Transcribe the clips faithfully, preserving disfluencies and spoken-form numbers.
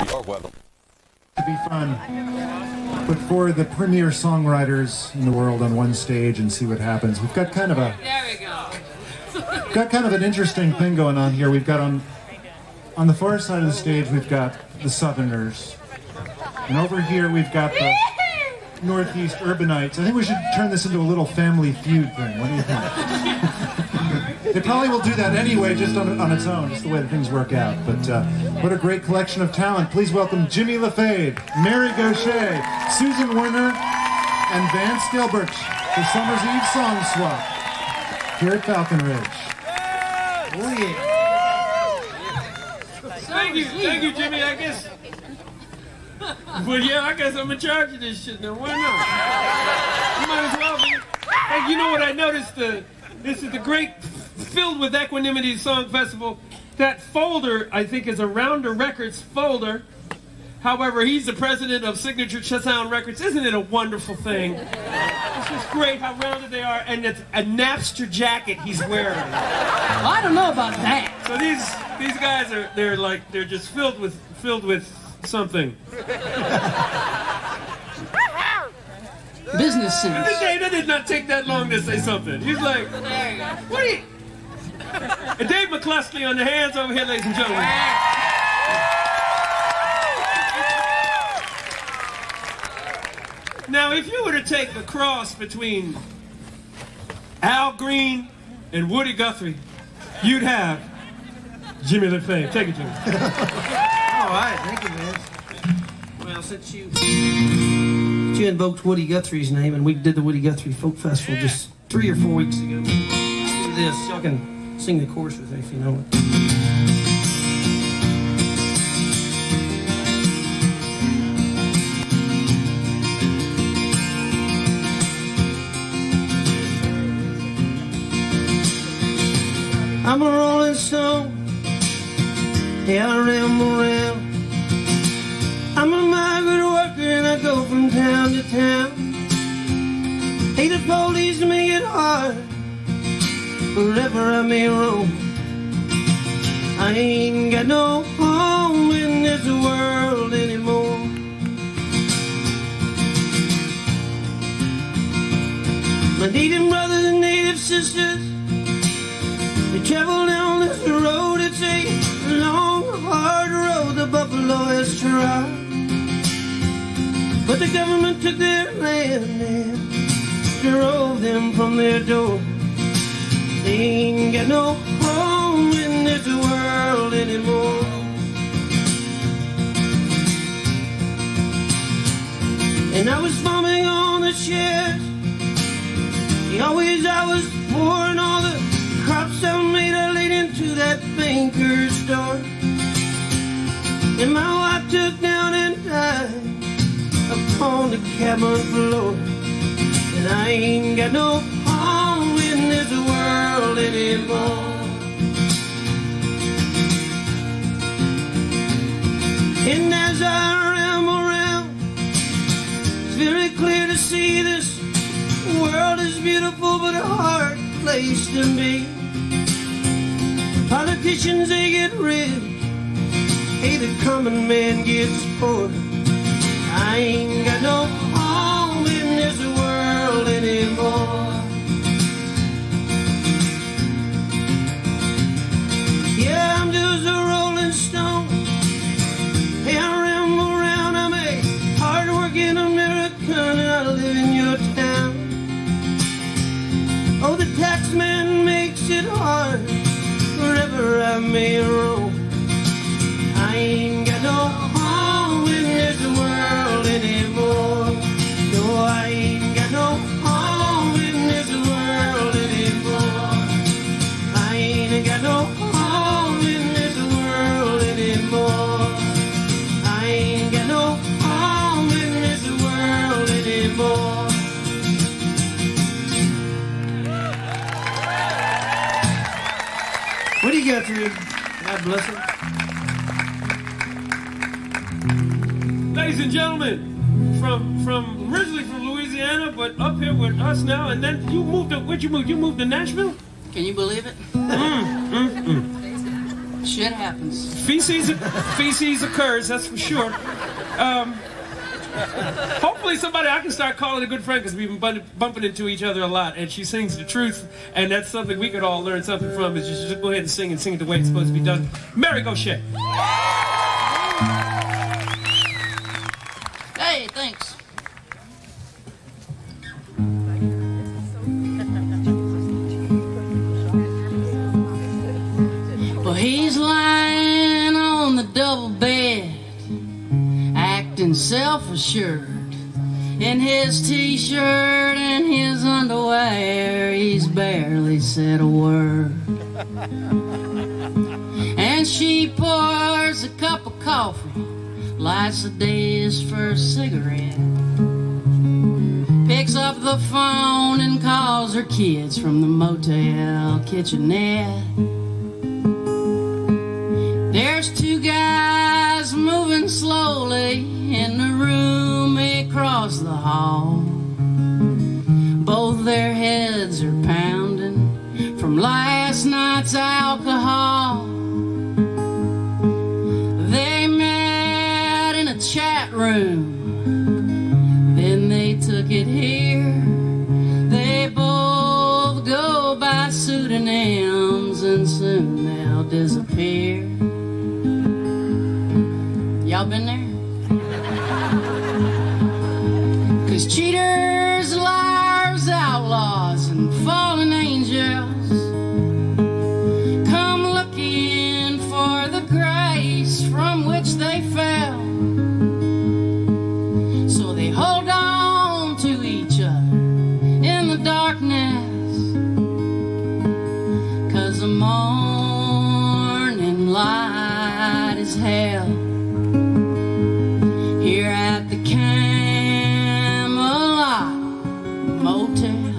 You're welcome. To be fun, but for the premier songwriters in the world on one stage and see what happens. We've got kind of a there we go. we've got kind of an interesting thing going on here. We've got on on the far side of the stage we've got the Southerners, and over here we've got the Northeast Urbanites. I think we should turn this into a little Family Feud thing. What do you think? They probably will do that anyway, just on, on its own, just the way that things work out. But uh, what a great collection of talent. Please welcome Jimmy LaFave, Mary Gauthier, Susan Werner, and Vance Gilbert for Summer's Eve Song Swap here at Falcon Ridge. Oh, yeah. Thank you, thank you, Jimmy. I guess. Well, yeah, I guess I'm in charge of this shit now. Why not? You might as well be. Hey, you know what I noticed? The, this is the great Filled with Equanimity Song Festival. That folder, I think, is a Rounder Records folder. However, he's the president of Signature Sound Records. Isn't it a wonderful thing? It's just great how rounded they are, and it's a Napster jacket he's wearing. Well, I don't know about that. So these these guys are they're like they're just filled with filled with something. Business sense. Dave, that did not take that long to say something. He's like, what are you? And Dave McCluskey on the hands over here, ladies and gentlemen. Now, if you were to take the cross between Al Green and Woody Guthrie, you'd have Jimmy LaFave. Take it, Jimmy. All right, thank you, man. Well, since you, since you invoked Woody Guthrie's name, and we did the Woody Guthrie Folk Festival just three or four weeks ago, let's do this. Y'all can sing the chorus with me if you know it. I'm a rolling stone, yeah, I ramble around. I'm a migrant worker and I go from town to town. Hey, the police make it hard wherever I may roam. I ain't got no home in this world anymore. My native brothers and native sisters, they travel down this road. It's a long, hard road the buffalo has trod. But the government took their land and drove them from their door. They ain't got no home in this world anymore. And I was farming on the shares. Always I was pouring all the crops I made, I laid into that banker's store. And my wife took down and died upon the cabin floor. And I ain't got no home in this world anymore. And as I ramble around, it's very clear to see this world is beautiful but a hard place to be. Politicians, they get rich. Hey, the common man gets poor. I ain't got no home in this world anymore. Yeah, I'm just a rolling stone. Hey, I ramble around. I'm a hard-working American and I live in your town. Oh, the tax man makes it hard wherever I may roam. I ain't got no home in this world anymore. No, I ain't got no home in this world anymore. I ain't got no home in this world anymore. I ain't got no home in this world anymore. What do you got for you? God bless him. Ladies and gentlemen, from from originally from Louisiana, but up here with us now, and then you moved to, where'd you move? You moved to Nashville? Can you believe it? Mm, mm, mm. Shit happens. Feces, feces occurs, that's for sure. Um, hopefully somebody I can start calling a good friend, because we've been bun- bumping into each other a lot, and she sings the truth, and that's something we could all learn something from, is just, just go ahead and sing and sing it the way it's supposed to be done. Mary Gauthier. Hey, thanks. Well, he's lying on the double bed, acting self-assured. In his t-shirt and his underwear, he's barely said a word. And she pours a cup of coffee, lights the day's first cigarette, picks up the phone and calls her kids from the motel kitchenette. There's two guys moving slowly in the room across the hall. Both their heads are pounding from last night's alcohol. They met in a chat room, then they took it here. They both go by pseudonyms and soon they'll disappear. Y'all been there? 'Cause cheaters, liars, outlaws, and fallen angels come looking for the grace from which they fell. So they hold on to each other in the darkness, 'cause the morning light is hell. Here at the Camelot Motel.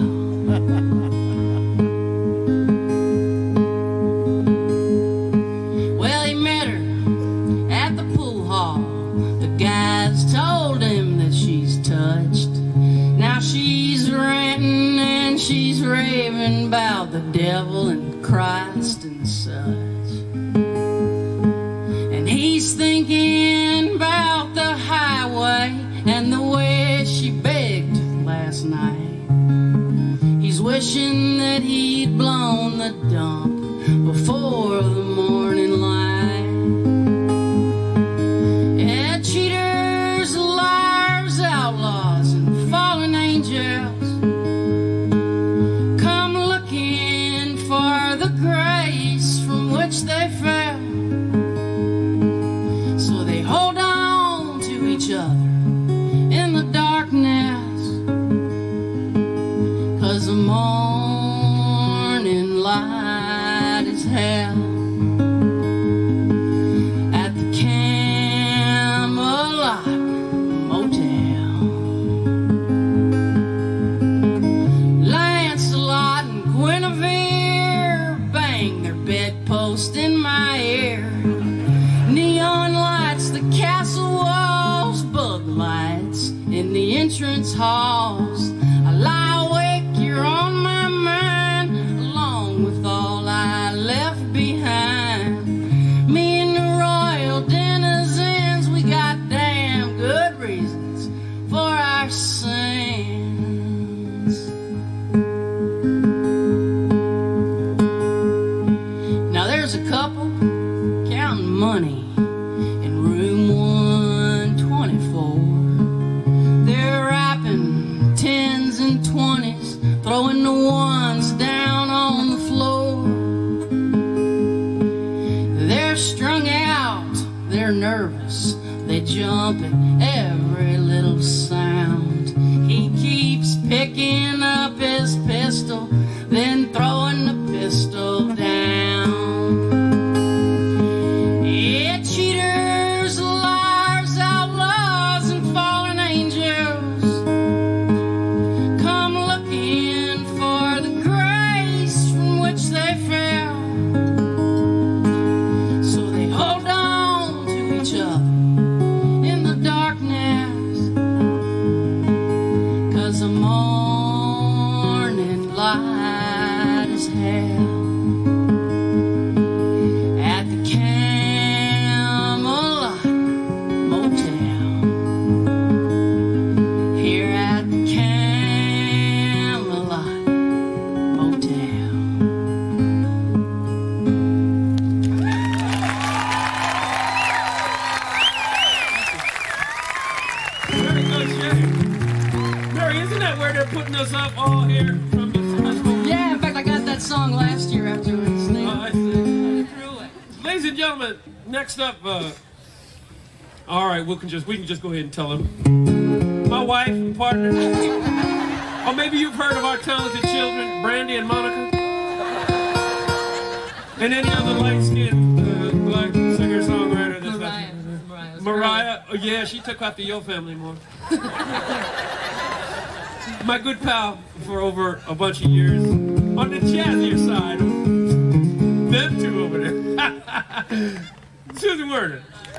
Well, he met her at the pool hall. The guys told him that she's touched. Now she's ranting and she's raving about the devil and Christ and such. And he's thinking about the highway and the way she begged last night. He's wishing that he'd blown the dump before the morning light. Yeah, cheaters, liars, outlaws, and fallen angels come looking for the grace from which they fell. So they hold on to each other in the darkness, 'cause the morning light is hell. At the Camelot Motel. Lancelot and Guinevere bang their bedpost in my ear. Neon lights, the castle walls, bug lights in the entrance halls. I lie awake, you're on my mind, along with all I left behind. Me and the royal denizens, we got damn good reasons for our sins. Now there's a couple counting money in room one twenty-four. They're wrapping tens and twenties, throwing the ones down on the floor. They're strung out, they're nervous, they jump at every little sound. He keeps picking up his pistol, then throwing the pistol down. Yeah, cheaters, liars, outlaws, and fallen angels come looking for the grace from which they fell. So they hold on to each other in the darkness, 'cause the morning light opened us up all here from the Yeah, in fact, I got that song last year after its name. Uh, I see. Ladies and gentlemen, next up, uh, all right, we can just we can just go ahead and tell them. My wife and partner, or maybe you've heard of our talented children, Brandy and Monica, and any other light-skinned uh, black singer-songwriter. That's Mariah. Mariah. Mariah. Oh, yeah, she took after your family more. My good pal for over a bunch of years on the jazzier side. Them two over there. Susan Werner.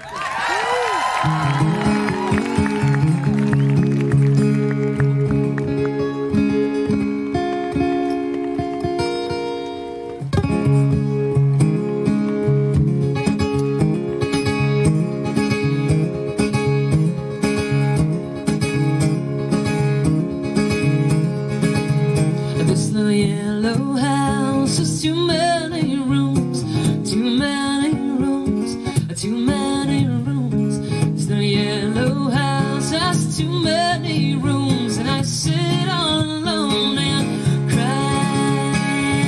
This little yellow house has too many rooms, too many rooms, too many rooms. This little yellow house has too many rooms, and I sit all alone and cry.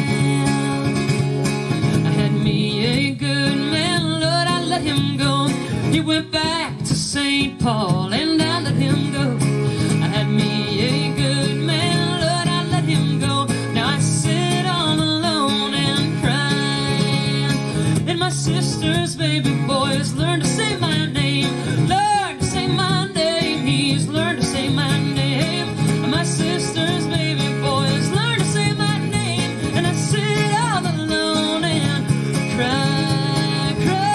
I had me a good man, Lord, I let him go. He went back to Saint Paul, and I let him go. I had me a good man, Lord, I let him go. Now I sit all alone and cry. And my sister's baby boy has learned to say my name, learned to say my name. He's learned to say my name. And my sister's baby boy has learned to say my name. And I sit all alone and cry, cry.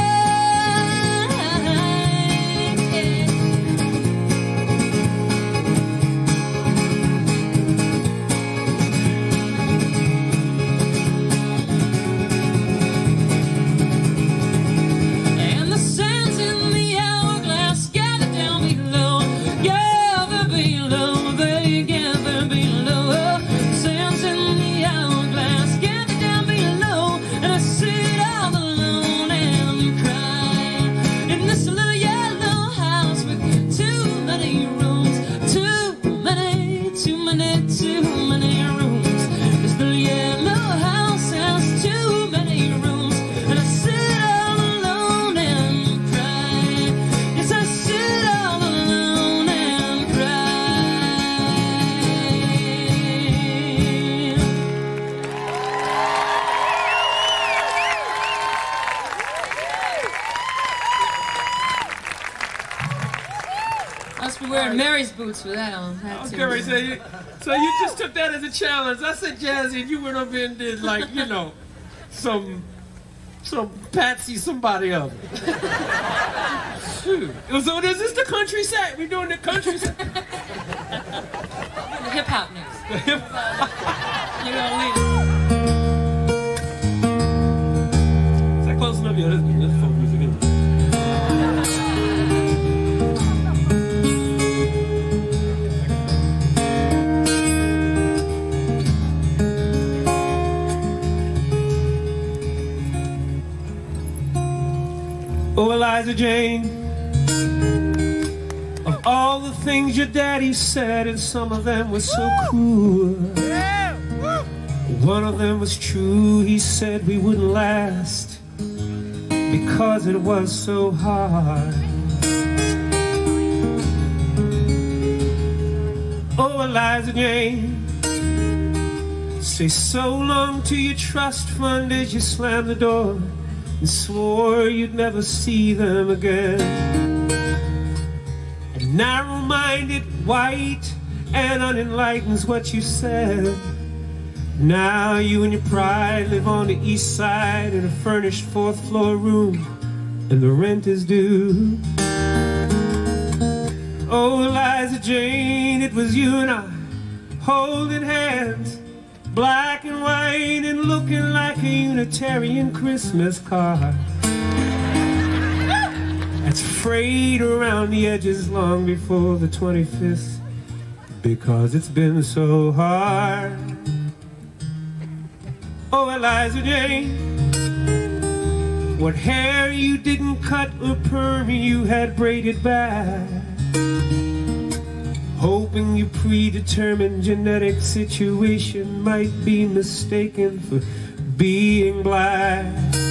And the sands in the hourglass gather down below, gather below, they gather below. The sands in the hourglass gather down below, and I sit all alone and cry. In this little yellow house with too many rooms, too many, too many, too many rooms. This little yellow house has too many rooms, and I sit all alone and cry. Yes, I sit all alone and cry. Must be wearing Mary's boots for that on. That too. Okay, so you, so you just took that as a challenge. I said jazzy, and you went up and did like, you know, some, some Patsy somebody of it. Shoot. So is this the country set? We doing the country set? The hip hop news. You gonna leave. Is that close enough? Yeah, that's, that's folk music. Isn't it? Oh, Eliza Jane, of all the things your daddy said, and some of them were so cruel, one of them was true. He said we wouldn't last because it was so hard. Oh, Eliza Jane, say so long to your trust fund as you slammed the door and swore you'd never see them again. And narrow-minded, white, and unenlightened's what you said. Now you and your pride live on the east side in a furnished fourth floor room, and the rent is due. Oh, Eliza Jane, it was you and I holding hands, black and white and looking like a Unitarian Christmas card that's frayed around the edges long before the twenty-fifth, because it's been so hard. Oh, Eliza Jane, what hair you didn't cut or perm you had braided back, hoping your predetermined genetic situation might be mistaken for being black.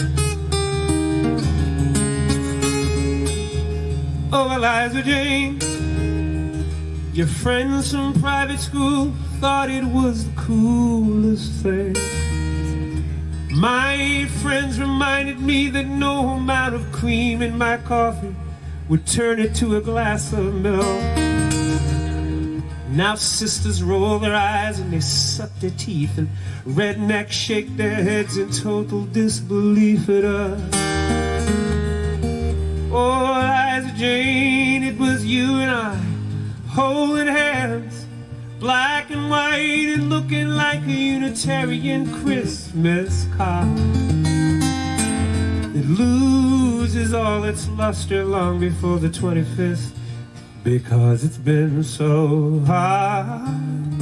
Oh, Eliza Jane, your friends from private school thought it was the coolest thing. My friends reminded me that no amount of cream in my coffee would turn it to a glass of milk. Now sisters roll their eyes and they suck their teeth, and rednecks shake their heads in total disbelief at us. Oh, Eliza Jane, it was you and I, holding hands, black and white, and looking like a Unitarian Christmas card that loses all its luster long before the twenty-fifth, because it's been so hard.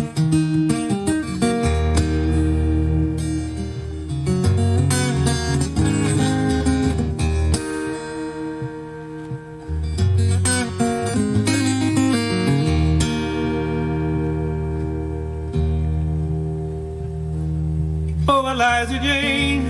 Oh, Eliza Jane,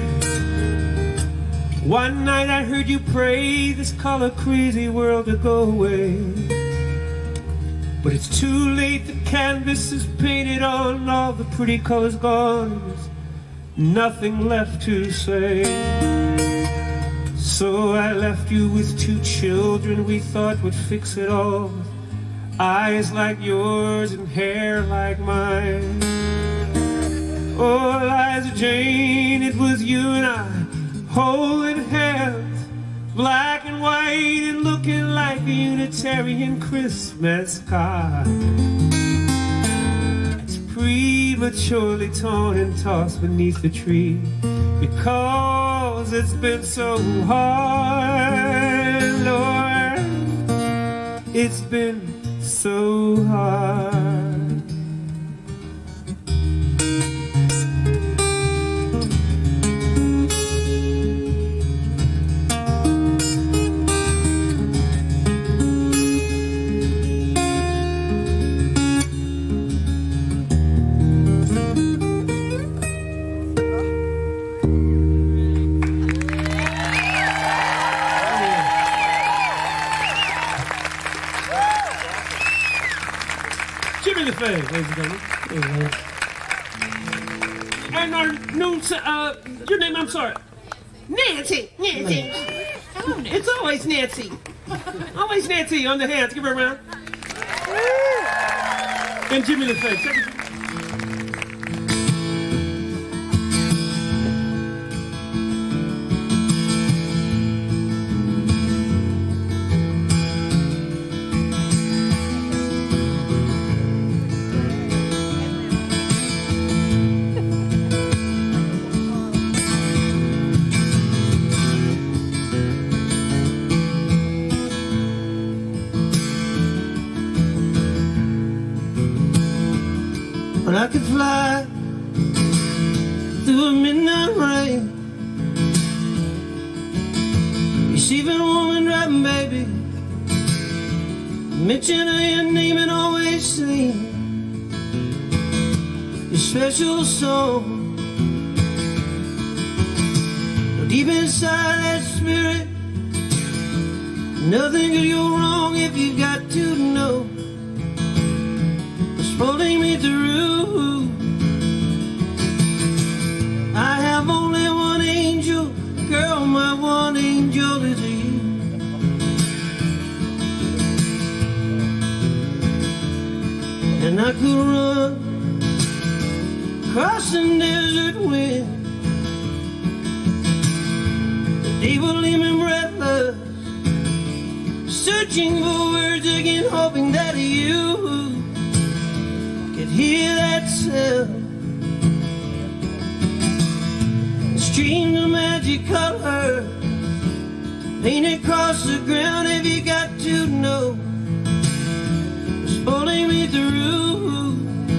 one night I heard you pray this color-crazy world to go away. But it's too late, the canvas is painted on, all the pretty colors gone, there's nothing left to say. So I left you with two children we thought would fix it all, eyes like yours and hair like mine. Oh, Eliza Jane, it was you and I, holding hands, black and white, and looking like a Unitarian Christmas card. It's prematurely torn and tossed beneath the tree, because it's been so hard, Lord. It's been so hard. Jimmy the Fave, ladies and gentlemen. And our new, uh, your name, I'm sorry. Nancy. Nancy. Hello, Nancy. It's always Nancy. Always Nancy on the hands. Give her a round. And Jimmy the Fave. Second. But I could fly through a midnight rain, receiving a woman driving, baby, mention of your name and always sing your special song. But deep inside that spirit, nothing could go wrong if you got to know what's pulling me through. I have only one angel, girl, my one angel is you. And I could run across the desert wind, the day will leave me breathless, searching for words again, hoping that you could hear that sound. Streams of magic color painted across the ground. If you got to know what's pulling me through,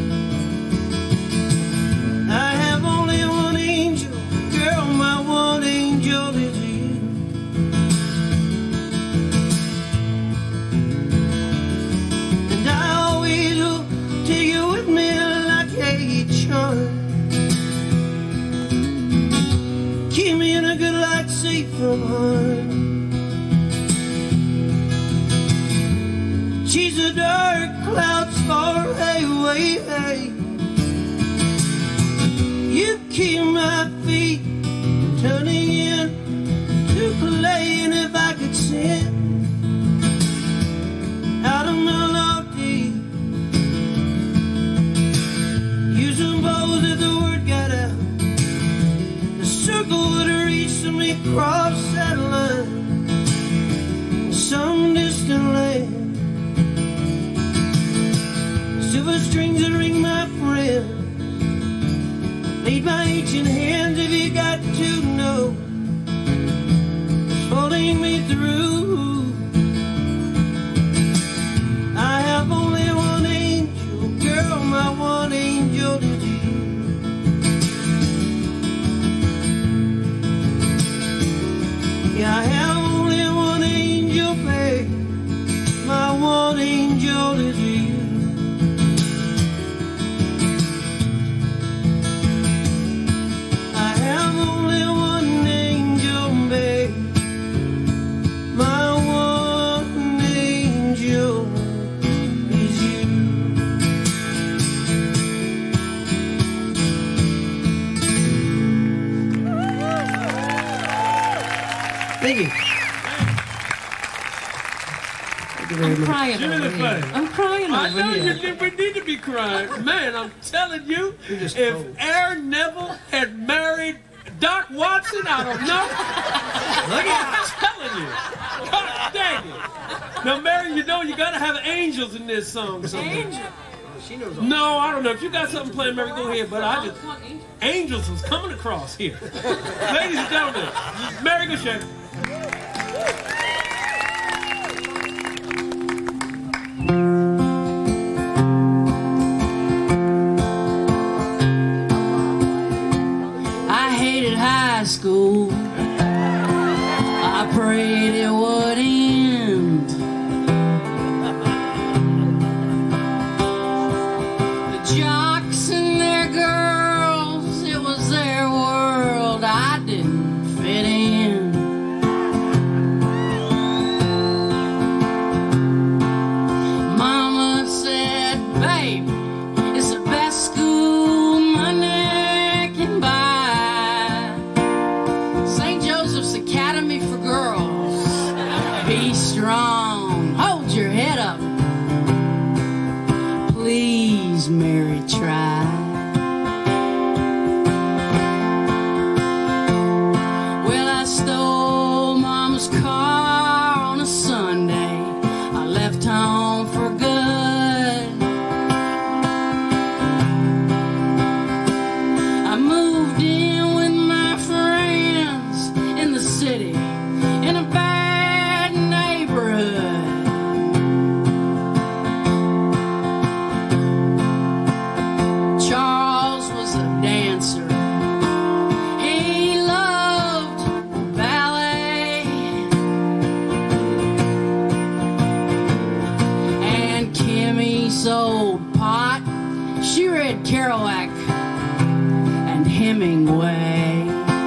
I have only one angel, girl, my one angel is you. And I always chase the dark clouds far away. You keep my feet turning in to play, and if I could sing out a melody, use some bows if the word got out, the circle would reach me across that line, some distant land. Silver strings that ring, my friend, lead my ancient hands if you got to know, holding me through. I have only one angel, girl, my one angel is you. Yeah, I have only one angel, babe, my one angel is you. Thank you. Thank you very I'm much. crying Jimmy over the here. Flame. I'm crying I over know here. you didn't need to be crying. Man, I'm telling you, just if cold. Aaron Neville had married Doc Watson, I don't know. Look at I'm telling you. God dang it. Now, Mary, you know you got to have angels in this song. Angel. She knows all. No, I don't know. If you got something playing, Mary, go ahead. But I just, angels was coming across here. Ladies and gentlemen, Mary Goshen. I hated high school. I prayed it would end. The jocks and their girls, it was their world. I didn't fit in. Mama said, babe, it's the best school money can buy. Saint Joseph's Academy for Girls. Be strong, hold your head up. Please, Mary, try. Well, I stole Mama's car on a Sunday. I left home for good. I moved in with my friends in the city, in a bad neighborhood. Charles was a dancer. He loved ballet. And Kimmy sold pot. She read Kerouac and Hemingway.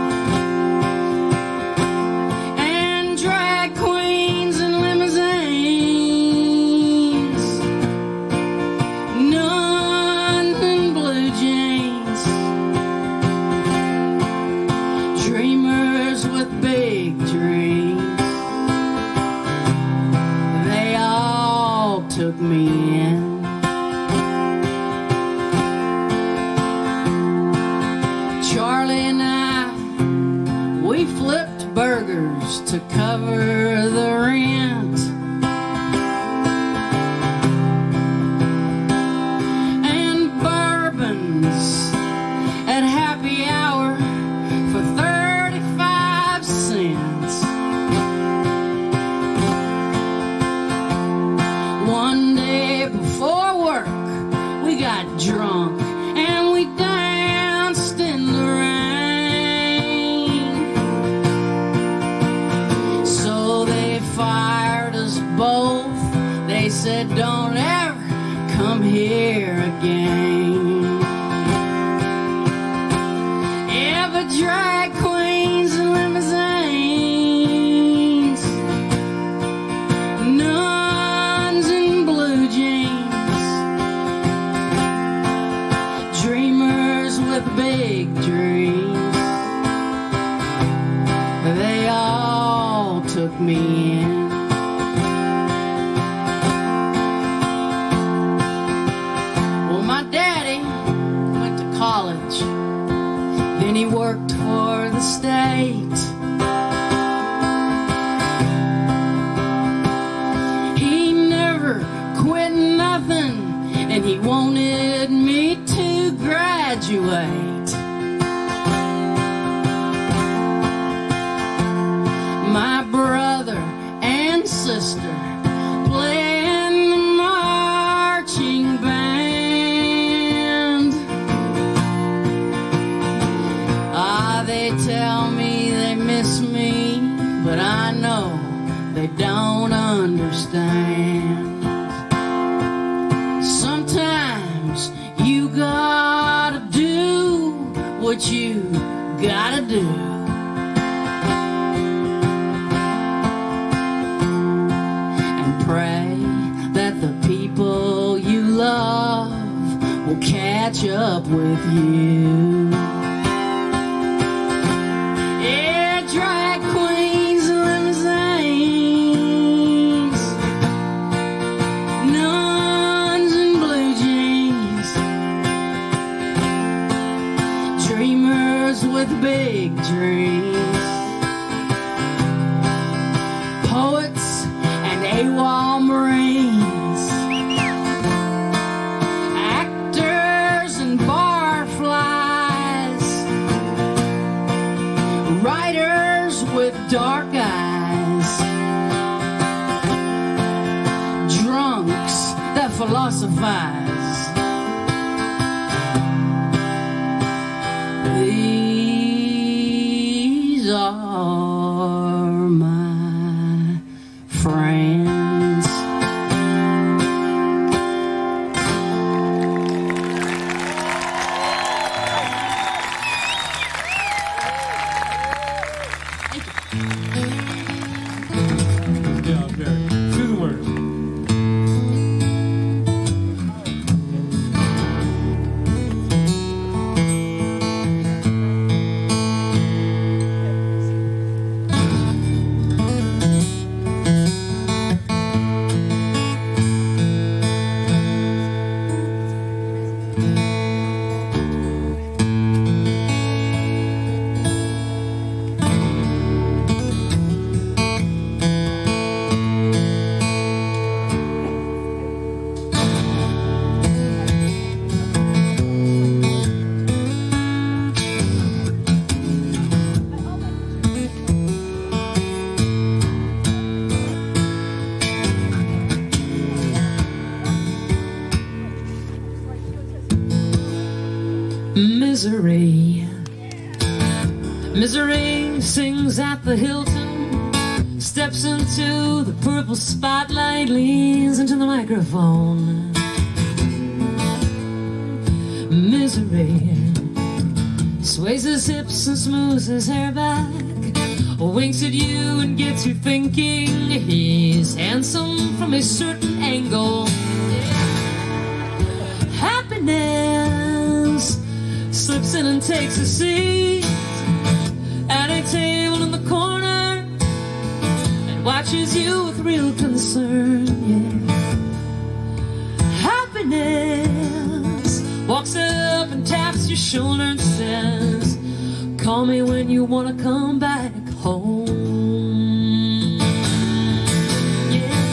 And drag queens and limousines, nuns and blue jeans, dreamers with big dreams. They all took me in. Charlie and I, we flipped burgers to cover the rent. And bourbons at happy hour for thirty-five cents. One day before work, we got drunk and we danced in the rain. So they fired us both. They said, don't ever come here again. Yeah, but drag queens and limousines, nuns and blue and he wanted me to graduate. My brother and sister playing the marching band. Ah, they tell me they miss me, but I know they don't understand. Sometimes you gotta do what you gotta do. Pray that the people you love will catch up with you. Yeah, drag queens and limousines, nuns and blue jeans, dreamers with big dreams, poets AWOL Marines, actors and barflies, writers with dark eyes, drunks that philosophize. These are my friends. Yeah, very. Through the words. Misery, misery sings at the Hilton, steps into the purple spotlight, leans into the microphone. Misery sways his hips and smooths his hair back, winks at you and gets you thinking he's handsome from a certain angle. Happiness slips in and takes a seat at a table in the corner and watches you with real concern, yeah. Happiness walks up and taps your shoulder and says, call me when you want to come back home, yeah.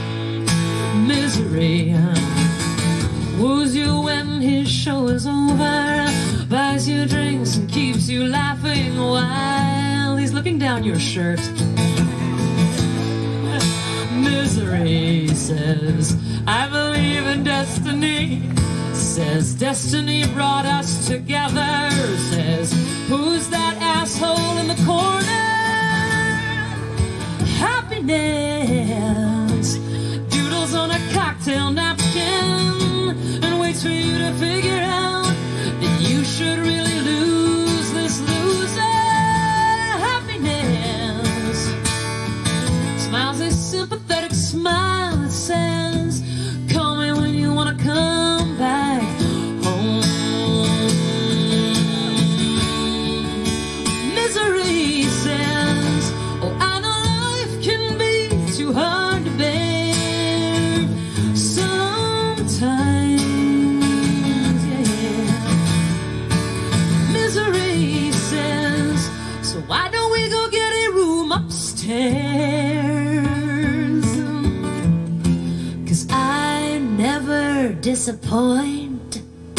Misery woos you when his show is over, buys you drinks and keeps you laughing while he's looking down your shirt. Misery says, I believe in destiny. Says, destiny brought us together. Says, who's that asshole in the corner? Happiness doodles on a cocktail napkin and waits for you to figure out that you should really lose this loser. Happiness smiles a sympathetic smile that says, call me when you want to come back home. Misery says, oh, I know life can be too hard to bear. So never disappoint.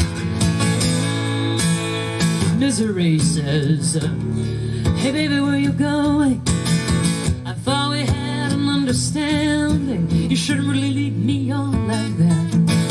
Misery says, hey baby, where you going? I thought we had an understanding. You shouldn't really lead me on like that.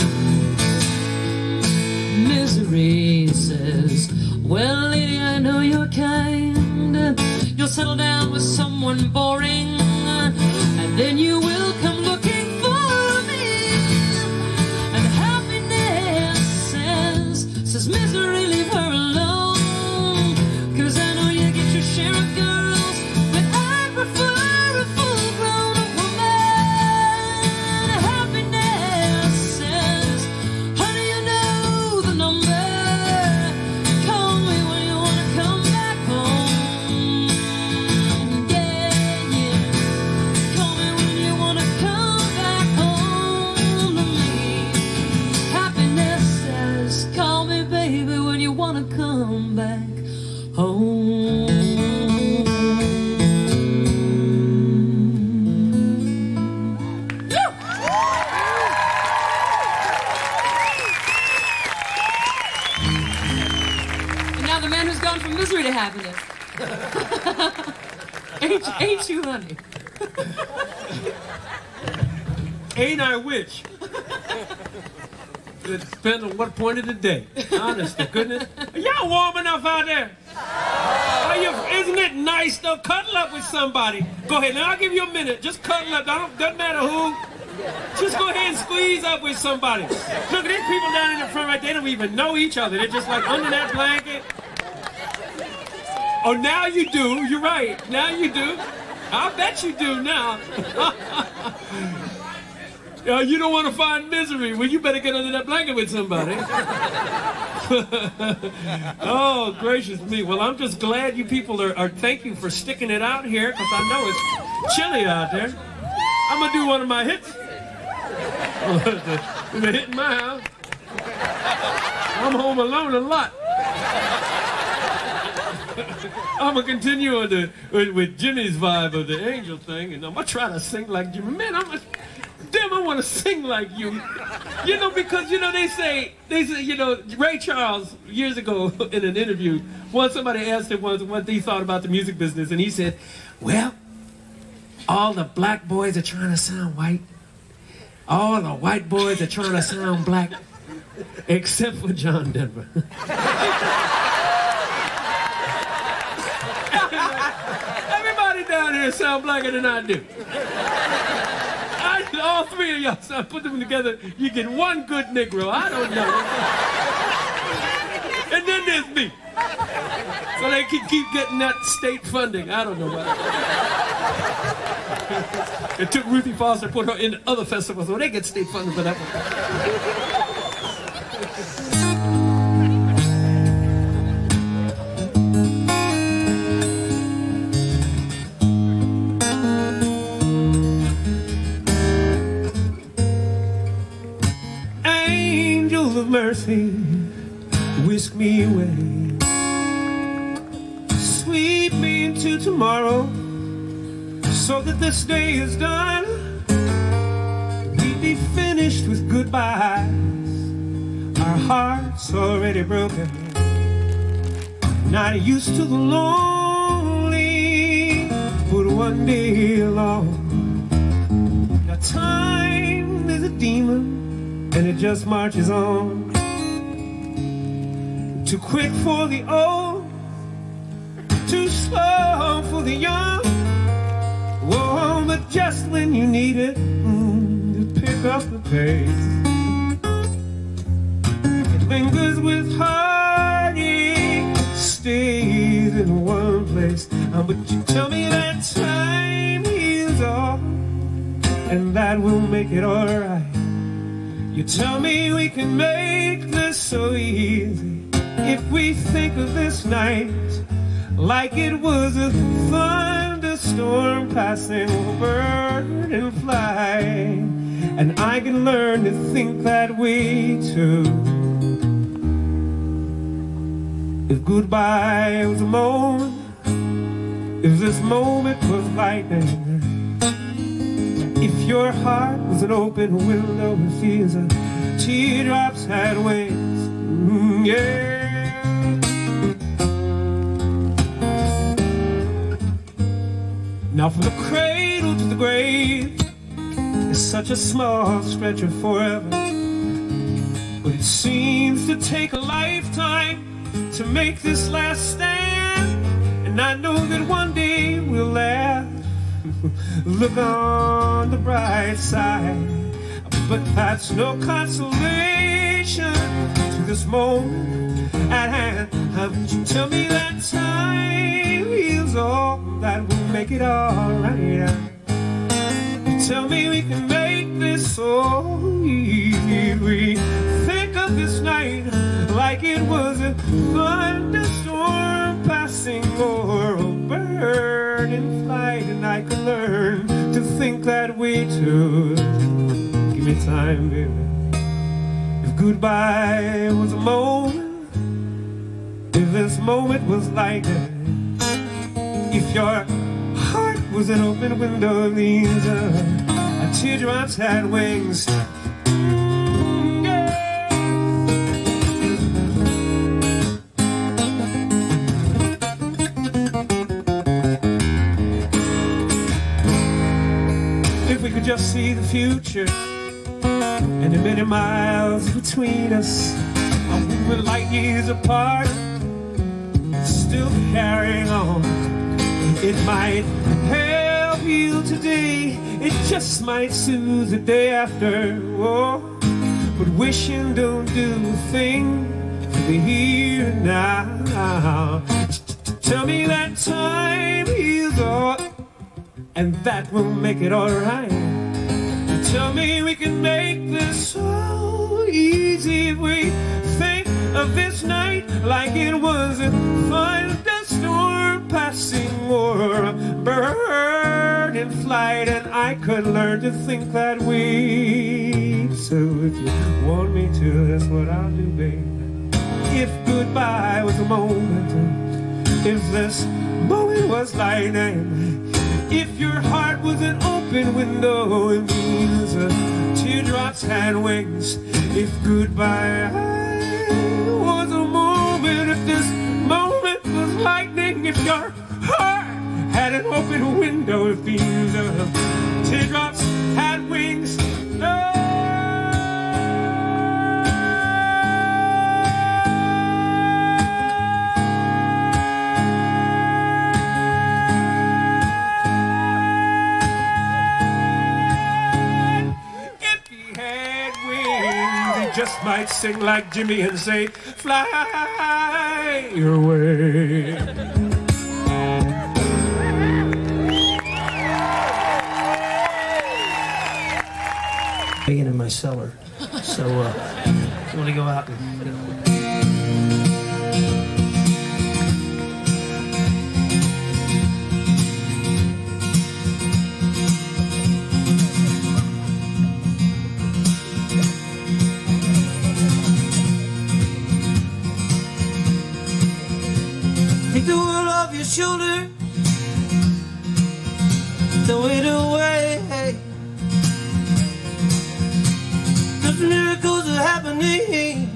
Misery says, well lady, I know you're kind. You'll settle down with someone boring, and then you will come looking for me. And happiness says, says misery, leave her alone. Cause I know you get your share of girls, but I prefer a full-grown woman. Happiness says, honey, you know the number. Call me when you wanna come back home. Yeah, yeah. Call me when you wanna come back home to me. Happiness says, call me baby when you wanna come back home. And now the man who's gone from misery to happiness. ain't, ain't you, honey? Ain't I wish? It depends on what point of the day. Honest to goodness. Are y'all warm enough out there? Are you, isn't it nice though? Cuddle up with somebody. Go ahead, now I'll give you a minute. Just cuddle up. Don't, doesn't matter who. Just go ahead and squeeze up with somebody. Look, there's people down in the front right, they don't even know each other. They're just like under that blanket. Oh, now you do. You're right. Now you do. I bet you do now. Uh, you don't want to find misery. Well, you better get under that blanket with somebody. Oh, gracious me. Well, I'm just glad you people are, are thank you for sticking it out here, because I know it's chilly out there. I'm going to do one of my hits. It's a hit in my house. I'm home alone a lot. I'm going to continue on the, with, with Jimmy's vibe of the angel thing, and I'm going to try to sing like Jimmy. Man, I'm going to... Damn, I want to sing like you. You know, because, you know, they say, they say, you know, Ray Charles, years ago in an interview, once somebody asked him once what he thought about the music business, and he said, well, all the black boys are trying to sound white. All the white boys are trying to sound black, except for John Denver. Everybody down here sound blacker than I do. I, all three of y'all, so I put them together, you get one good Negro. I don't know. And then there's me. So they can keep getting that state funding. I don't know why. It took Ruthie Foster, put her in other festivals, so they get state funding for that one. Mercy, whisk me away, sweep me into tomorrow, so that this day is done. We'd be finished with goodbyes, our hearts already broken, not used to the lonely, but one day alone. Now time is a demon, and it just marches on. Too quick for the old, too slow for the young. Whoa, but just when you need it, mm, to pick up the pace, it lingers with heartache, stays in one place. Uh, but you tell me that time heals all, and that will make it alright. You tell me we can make this so easy, if we think of this night like it was a thunderstorm passing over and fly. And I can learn to think that way too. If goodbye was a moment, if this moment was lightning, If your heart was an open window, it feels like teardrops had wings. Mm, yeah. Now from the cradle to the grave is such a small stretch of forever, but it seems to take a lifetime to make this last stand. And I know that one day we'll laugh, look on the bright side, but that's no consolation to this moment at hand. How would you tell me that time heals all, that will make it all right? You tell me we can make this so easy. We think of this night like it was a thunderstorm passing or a bird in flight, and I could learn to think that way too. Give me time, baby. If goodbye was a moment, if this moment was like that, if your heart was an open window, these uh, teardrops had wings. We could just see the future and the many miles between us, we're light years apart, still carrying on. It might help you today, it just might soothe the day after. Oh, but wishing don't do a thing for the here and now. Tell me that time heals all, and that will make it alright. Tell me we can make this so easy if we think of this night like it was a thunderstorm passing or a bird in flight, and I could learn to think that way. So if you want me to, that's what I'll do, babe. If goodbye was a moment, if this moment was lightning, if your heart was an open window, it means uh, teardrops had wings. If goodbye was a moment, if this moment was lightning, if your heart had an open window, it means uh, teardrops had wings. No. Just might sing like Jimmy and say, fly your way. Being in my cellar, so uh, I want to go out and, you know. Take the world off your shoulder, throw it away. Cause miracles are happening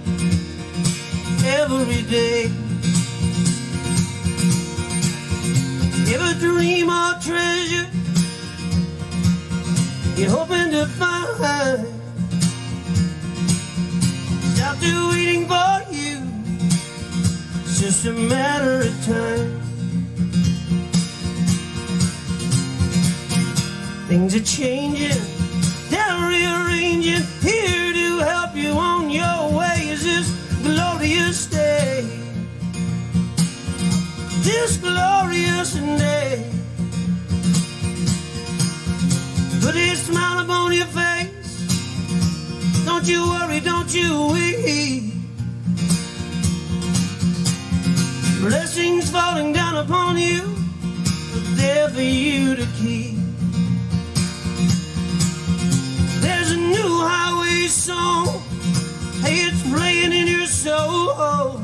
every day. Every dream or treasure you're hoping to find is out there waiting for you. It's just a matter of time. Things are changing, they're rearranging, here to help you on your way. Is this glorious day, this glorious day? Put a smile upon your face, don't you worry, don't you weep. Blessings falling down upon you, but they're for you to keep. There's a new highway song, hey, it's playing in your soul.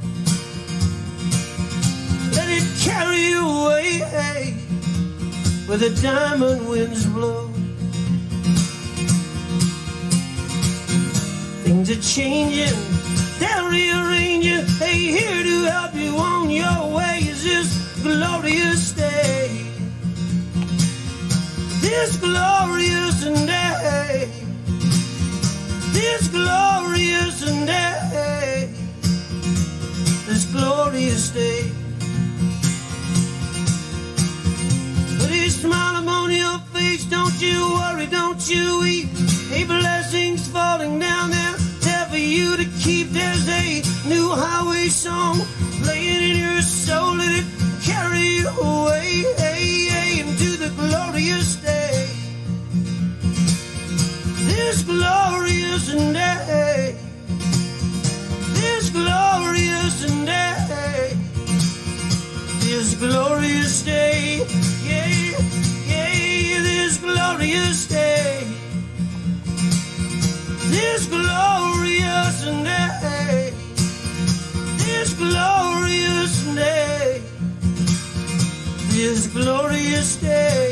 Let it carry you away, hey, where the diamond winds blow. Things are changing, they're rearranging. They here to help you on your way. Is this glorious day? This glorious day. This glorious day. This glorious day. With a smile on your face, don't you worry, don't you weep. A blessing's falling down there, there for you to keep. There's a new highway song playing in your soul, let it carry you away, hey, hey, into the glorious day. This glorious day. This glorious day. This glorious day. Yeah, yeah, this glorious day. This glorious day. This glorious day. This glorious day.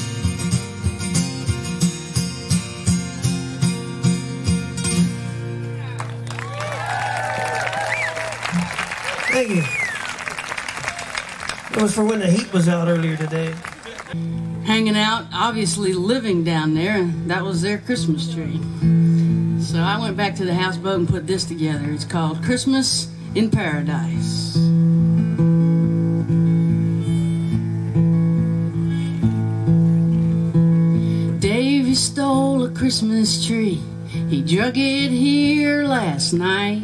Thank you. It was for when the heat was out earlier today. Hanging out, obviously living down there, and that was their Christmas tree. So I went back to the houseboat and put this together. It's called Christmas in Paradise. Davy stole a Christmas tree. He drug it here last night.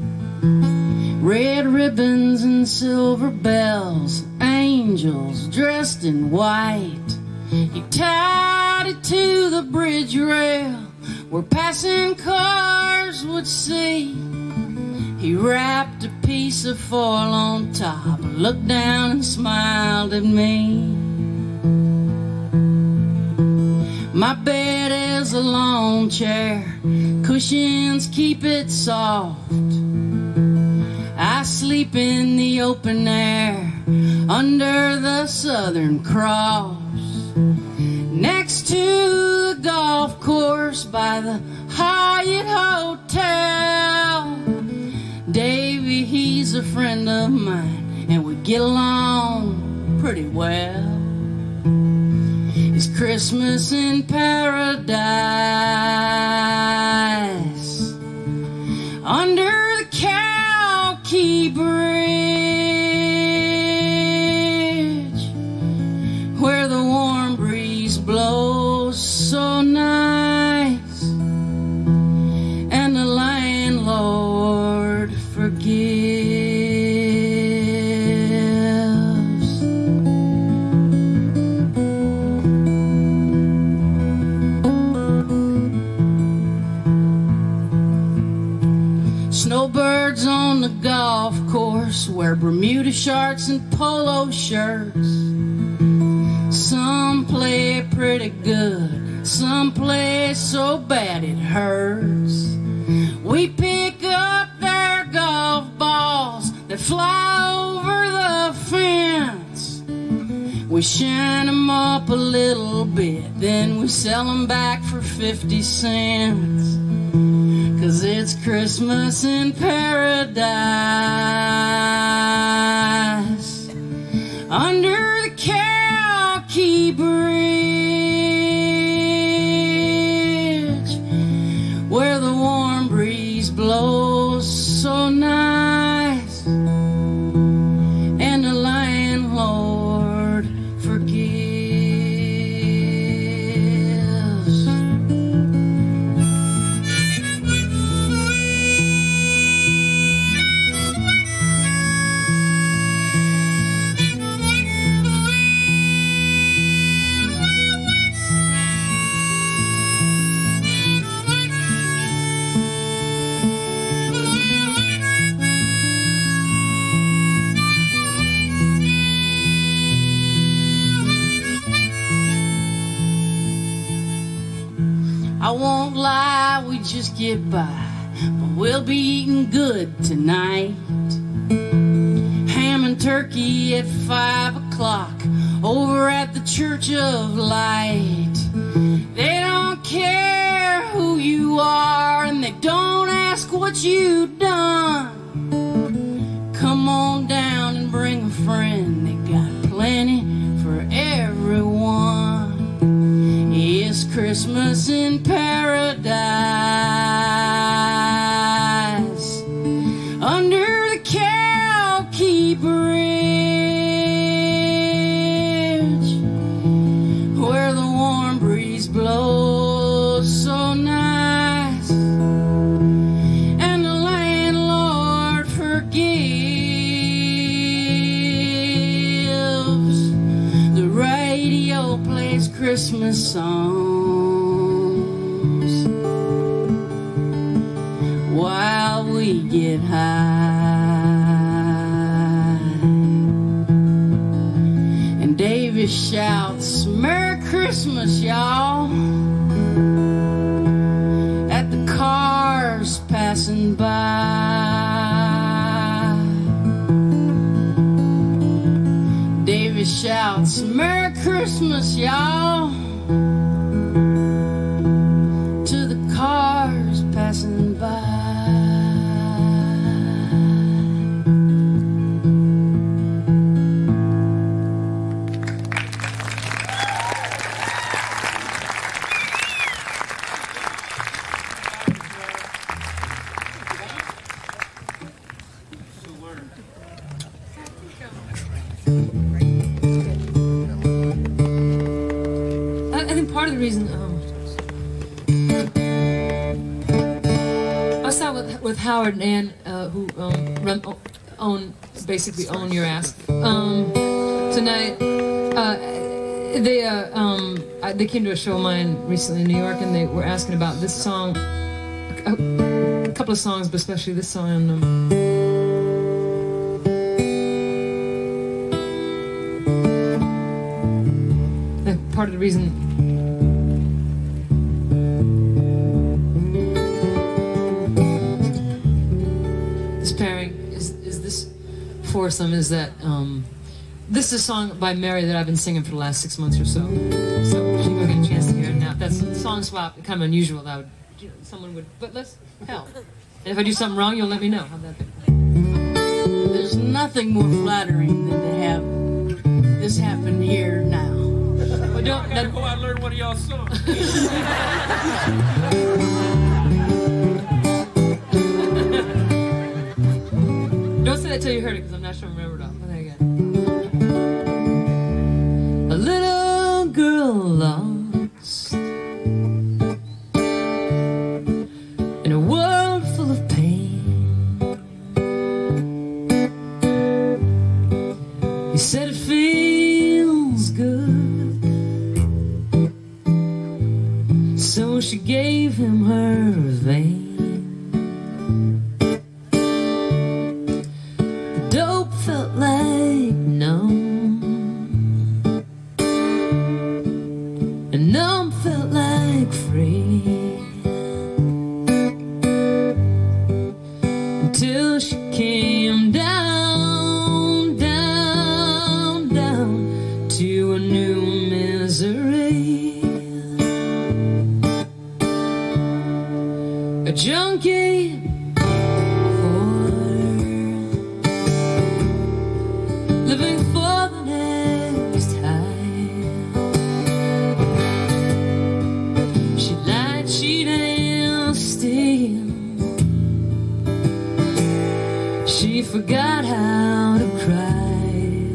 Red ribbons and silver bells, angels dressed in white. He tied it to the bridge rail where passing cars would see. He wrapped a piece of foil on top, looked down and smiled at me. My bed is a lawn chair, cushions keep it soft. I sleep in the open air under the Southern Cross, next to the golf course by the Hyatt Hotel. Davy, he's a friend of mine, and we get along pretty well. It's Christmas in paradise under the Key Bridge, where the warm breeze blows so nice, and the landlord forgives. Snowbirds on the golf course wear Bermuda shorts and polo shirts. Some play pretty good, some play so bad it hurts. We pick up their golf balls that fly over the fence. We shine them up a little bit, then we sell them back for fifty cents. 'Cause it's Christmas in paradise under the Key Bridge, where the warm breeze blows so nice, and the landlord forgives. I won't lie, we just get by, but we'll be eating good tonight. Ham and turkey at five o'clock over at the Church of Light. They don't care who you are, and they don't ask what you done, come on down and bring a friend. They got plenty for everyone. It's Christmas in paradise, under the Kalki Bridge, where the warm breeze blows so nice, and the landlord forgives. The radio plays Christmas songs while we get high, and Davis shouts, "Merry Christmas, y'all," at the cars passing by. Davis shouts, "Merry Christmas, y'all," to the cars passing by. I, I think part of the reason um, I was out with, with Howard and Ann, uh, who um, run, own basically own Your Ass um, tonight. Uh, they uh, um, I, they came to a show of mine recently in New York, and they were asking about this song, a, a couple of songs, but especially this song. Um, part of the reason this pairing is, is this foursome is that um, this is a song by Mary that I've been singing for the last six months or so. So she'll get a chance to hear it now. If that's a song swap, kind of unusual. That would, you know, someone would, but let's hell. And if I do something wrong, you'll let me know. How'd that be? There's nothing more flattering than to have this happen here now. Well, don't, I gotta that, go out and learn one of y'all's songs. don't say that till you heard it, because I'm not sure I remember it all. But there you go. A little girl lost in a world full of pain. He said it feels good, so she gave him her vein. The dope felt like numb, and numb felt like free, until she came down, down, down to a new misery. A junkie whore, living for the next high. She lied, cheated, and steal. She forgot how to cry.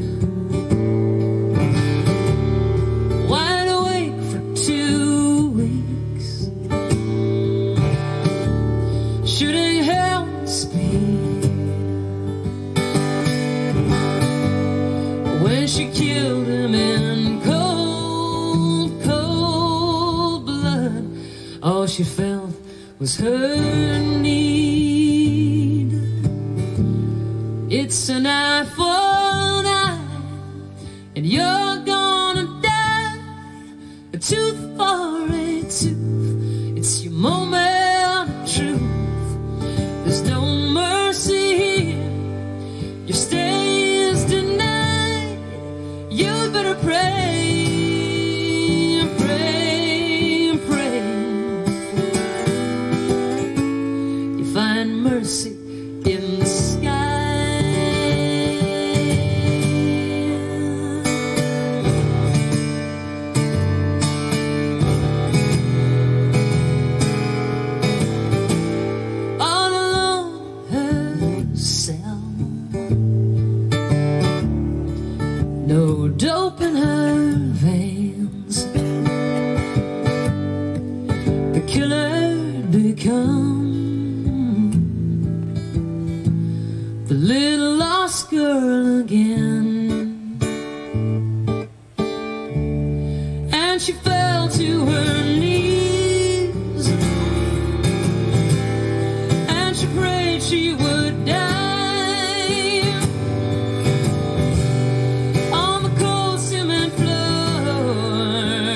Wide awake for two weeks, shooting hell with speed. When she killed him in cold, cold blood, all she felt was her need. It's an eye for an eye, and you're gonna die. A tooth for a tooth, it's your moment of truth. There's no mercy here, your stay is denied. You'd better pray, pray, pray. You find find mercy in the sky. All alone herself, no dope in her veins, the killer become the little lost girl again, and she fell to her knees, and she prayed she would die on the cold cement floor.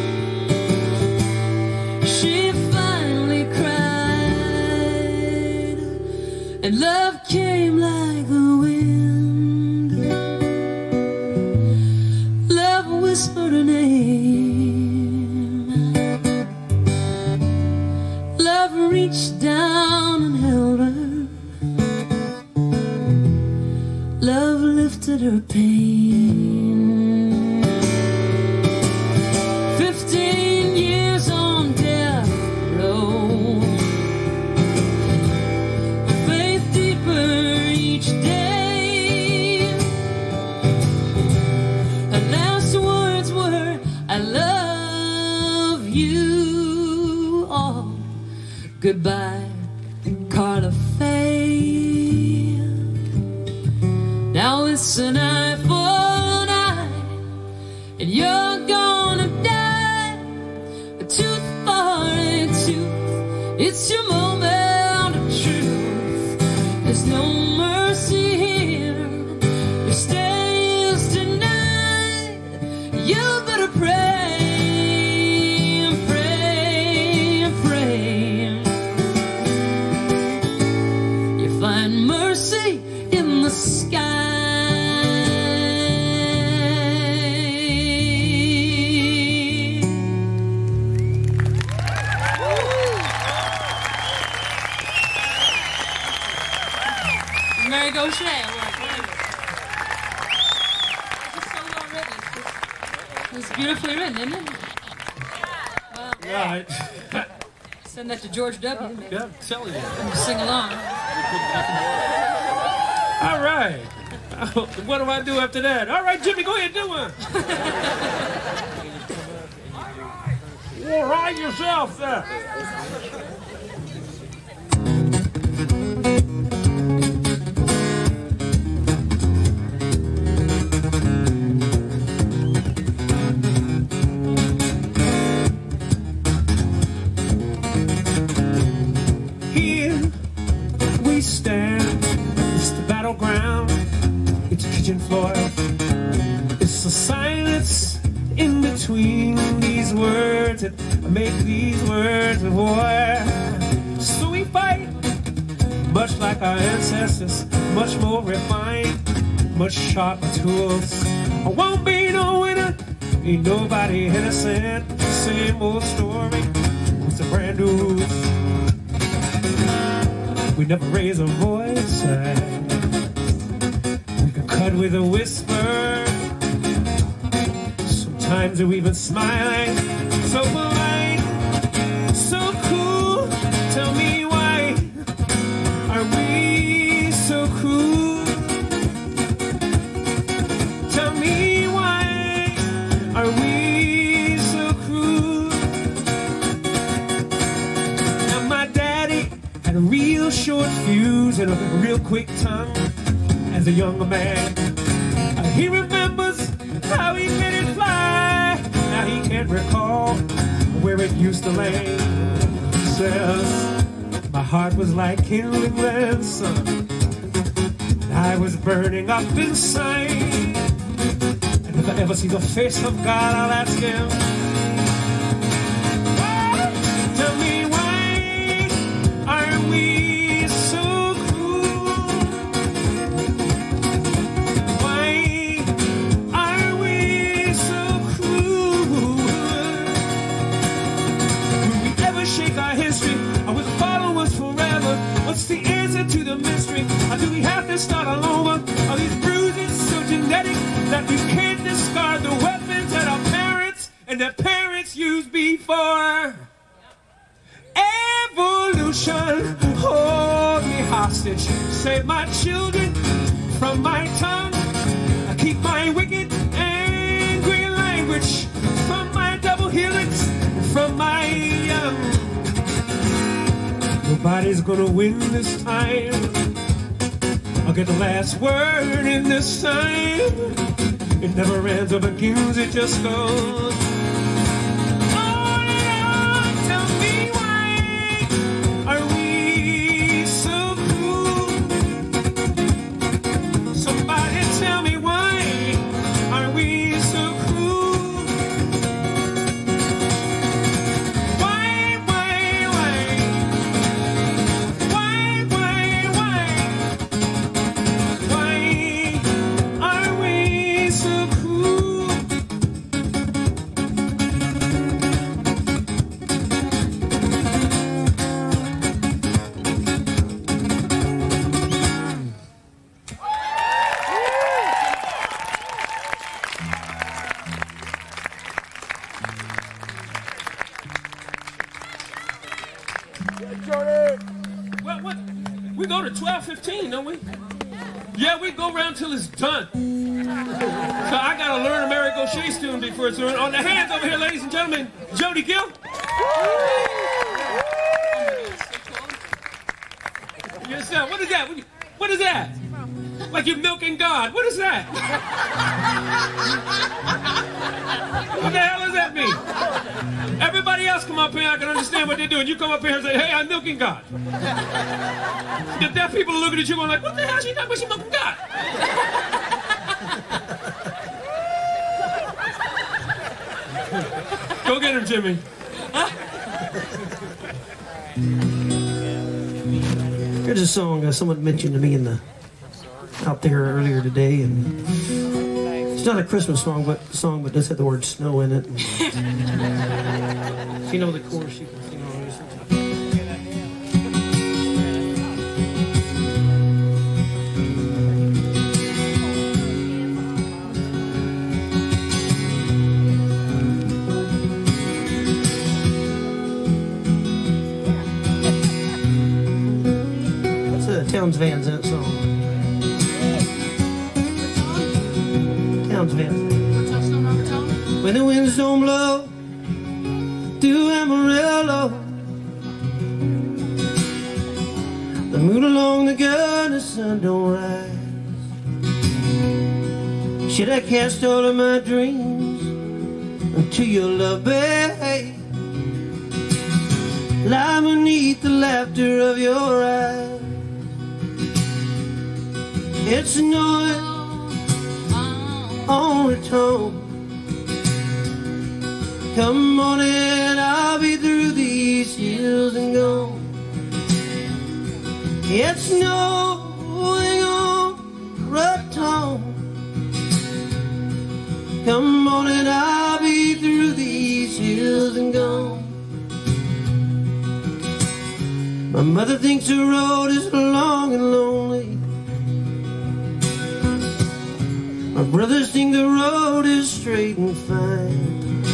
She finally cried, and love came like the wind. Love whispered her name. Love reached down and held her. Love lifted her pain. Fifteen years on death row, faith deeper each day. Her last words were, I love you all. Goodbye, Carla Faye. Now it's an eye for an eye, and you're gonna die. A tooth for a tooth, it's your moment of truth. There's no mercy here, your stay is denied. You better pray, pray, pray. You find mercy in the sky. Mary Gaucher, I like It's so well written. It's beautifully written, isn't it? Well, Yeah, I, send that to George W. Maybe. yeah, I'm telling you. Sing along. All right. What do I do after that? All right, Jimmy, go ahead, do one. All right, yourself there. Here we stand. It's the battleground. It's kitchen floor. It's the silence in between these words that make these words of war. So we fight, much like our ancestors, much more refined, much sharper tools. I won't be no winner, ain't nobody innocent. Same old story with the brand new rules. We never raise a voice. We can cut with a whisper. Sometimes we're even smiling. So polite, so cool. Tell me why are we so cruel? Tell me why are we so cruel? Now my daddy had a real short fuse and a real quick tongue as a younger man. Uh, he remembers how he let it fly. Now he can't recall where it used to lay. He says, my heart was like kindling when sun. I was burning up inside. And if I ever see the face of God, I'll ask him, tell me why are we so cruel? Why are we so cruel? Will we ever shake our history? Or will it follow us forever? What's the the mystery? Or do we have to start all over? Are these bruises so genetic that we can't discard the weapons that our parents and their parents used before? Evolution, hold me hostage, save my children from my tongue, keep my wicked, angry language from my double helix, from my young. Nobody's gonna win this time. I'll get the last word in this time. It never ends or begins, it just goes. Well, what? We go to twelve fifteen, don't we? Yeah, we go around till it's done. So I gotta learn a Mary Go Chase tune before it's learned. On the hands over here, ladies and gentlemen, Jody Gill. Yes, sir. What is that? What is that? Like you're milking God. What is that? What the hell does that mean? Everybody else come up here, I can understand what they're doing. You come up here and say, hey, I'm milking God. The deaf people are looking at you going like, what the hell is she talking about? She milking God. Go get him, Jimmy. Here's a song uh, someone mentioned to me in the out there earlier today, and it's not a Christmas song, but song, but does have the word snow in it. If you know the chorus, you can sing along with it. That's a Townes Van Zandt song. Townes Van Zandt. When the winds don't blow through Amarillo, the moon along the gun, the sun don't rise. Should I cast all of my dreams into your love, babe? Lie beneath the laughter of your eyes. It's snowing on return. Come morning, I'll be through these hills and gone. It's snowing on Raton. Come morning, I'll be through these hills and gone. My mother thinks the road is long and lonely. My brothers think the road is straight and fine.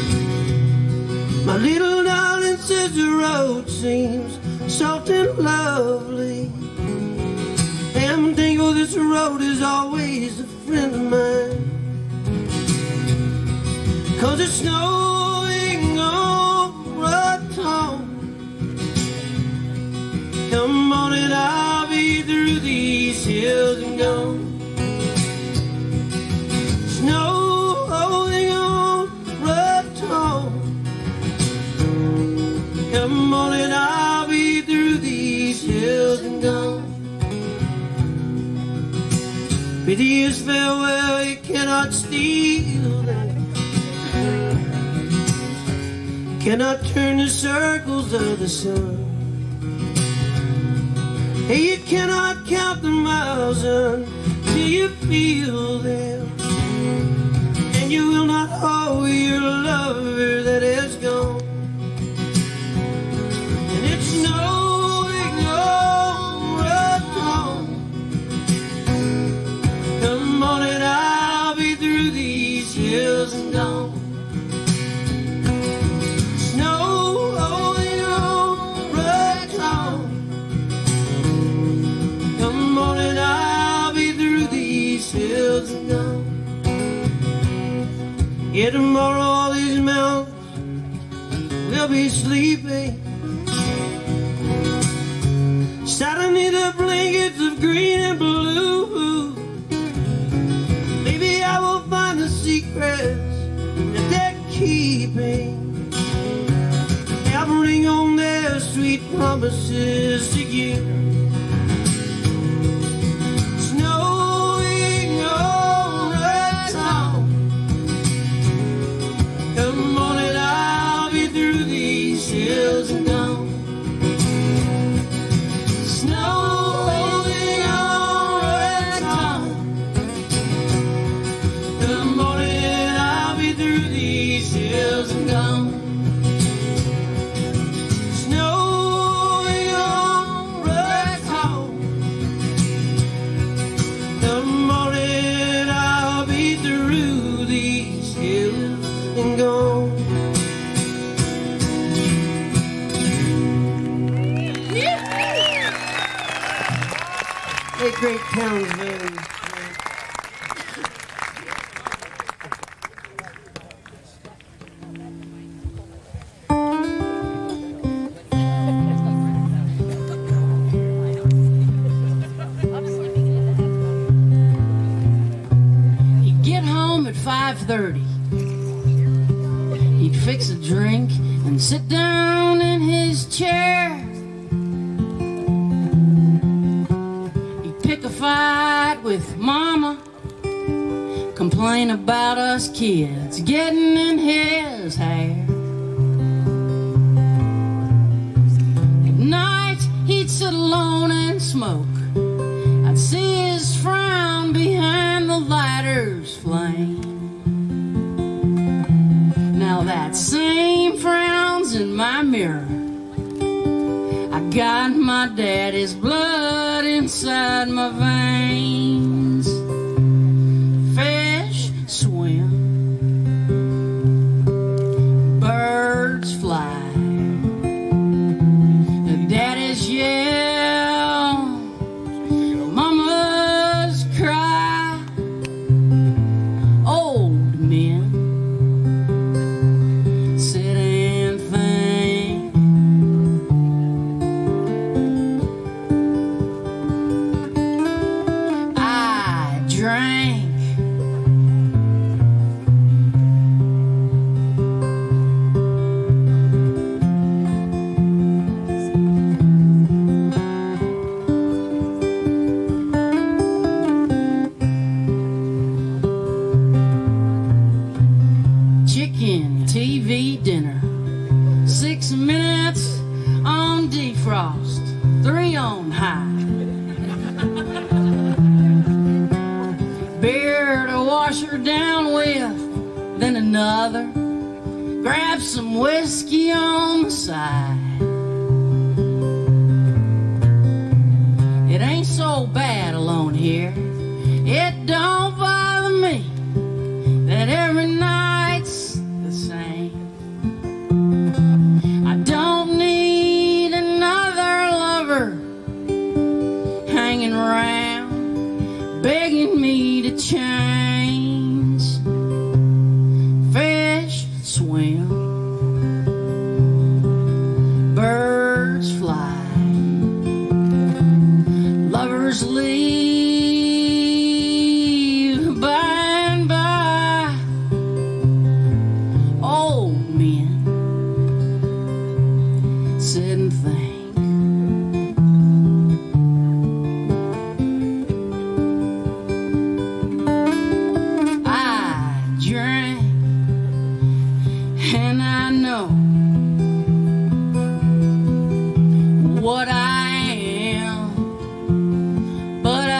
My little darling says the road seems soft and lovely. I'm thankful this road is always a friend of mine. 'Cause it's snowing on Raton. Come on and I'll be through these hills and gone. Snowing on Raton. Come on and I'll be through these hills and gone. Piteous farewell, you cannot steal that. Cannot turn the circles of the sun. Hey, you cannot count the miles until you feel them. And you will not hold your lover that is gone. And it's snowing on Raton. Yeah, tomorrow all these mountains will be sleeping, sat underneath the blankets of green and blue. Maybe I will find the secrets that they're keeping, and bring home their sweet promises to you. Snowing over town, the morning I'll be through these hills and gone. Snowing over town, the morning I'll be through these hills and gone. Snowing over town, the morning I'll be through these hills and gone. Great, great Townsville. He'd get home at five thirty. He'd fix a drink and sit down in his chair. Pick a fight with mama, complain about us kids getting in his hair. At night he'd sit alone and smoke. I'd see his frown behind the lighter's flame. Now that same frown's in my mirror. I got my daddy's blood inside my veins. Fish swim, birds fly, daddy's yell, mama's cry. Old men sit and think. I drank. Chicken T V dinner, six minutes on defrost, three on high. Beer to wash her down with, then another. Grab some whiskey on the side. It ain't so bad alone here. It don't bother me that every night's the same. I don't need another lover hanging around begging me to change. Fish swim, birds fly, lovers leave by and by. Old men sit and think. I drank, and I know what I am, but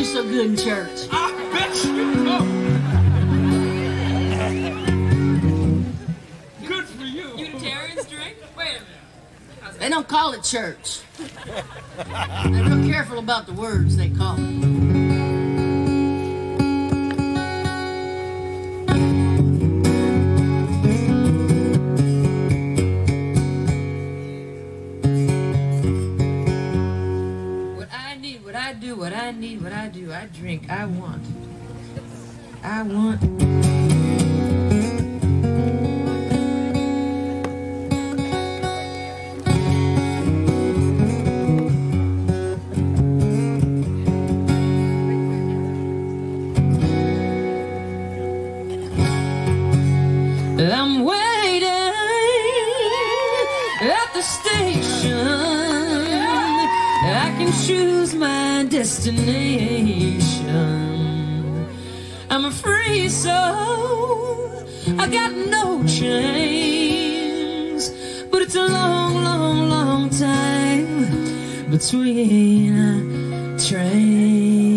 so good in church. I bet you don't. Good for you. Unitarians drink? Wait a minute. They don't call it church. They're real careful about the words they call it. What I need, what I do, what I need, what I do, I drink, I want. I want. I'm waiting at the station. I can choose my destination. I'm a free soul. I got no chains. But it's a long, long, long time between trains.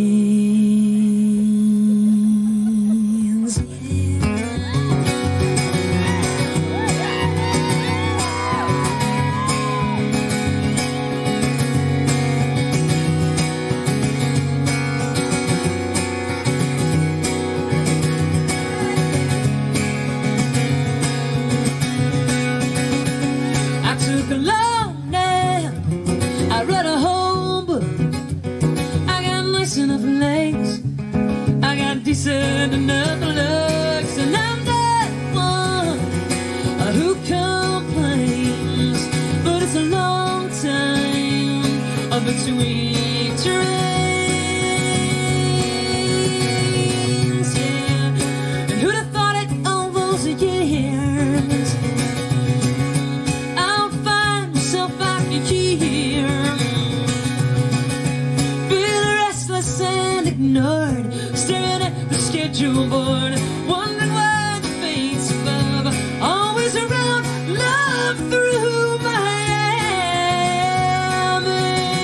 Took a long nap. I read a whole book. I got nice enough legs. I got decent enough looks, and I'm that one who complains. But it's a long time between trains, yeah. And who'd have thought it all those years? Ignored, staring at the schedule board, wondering why the fates above always around love through Miami.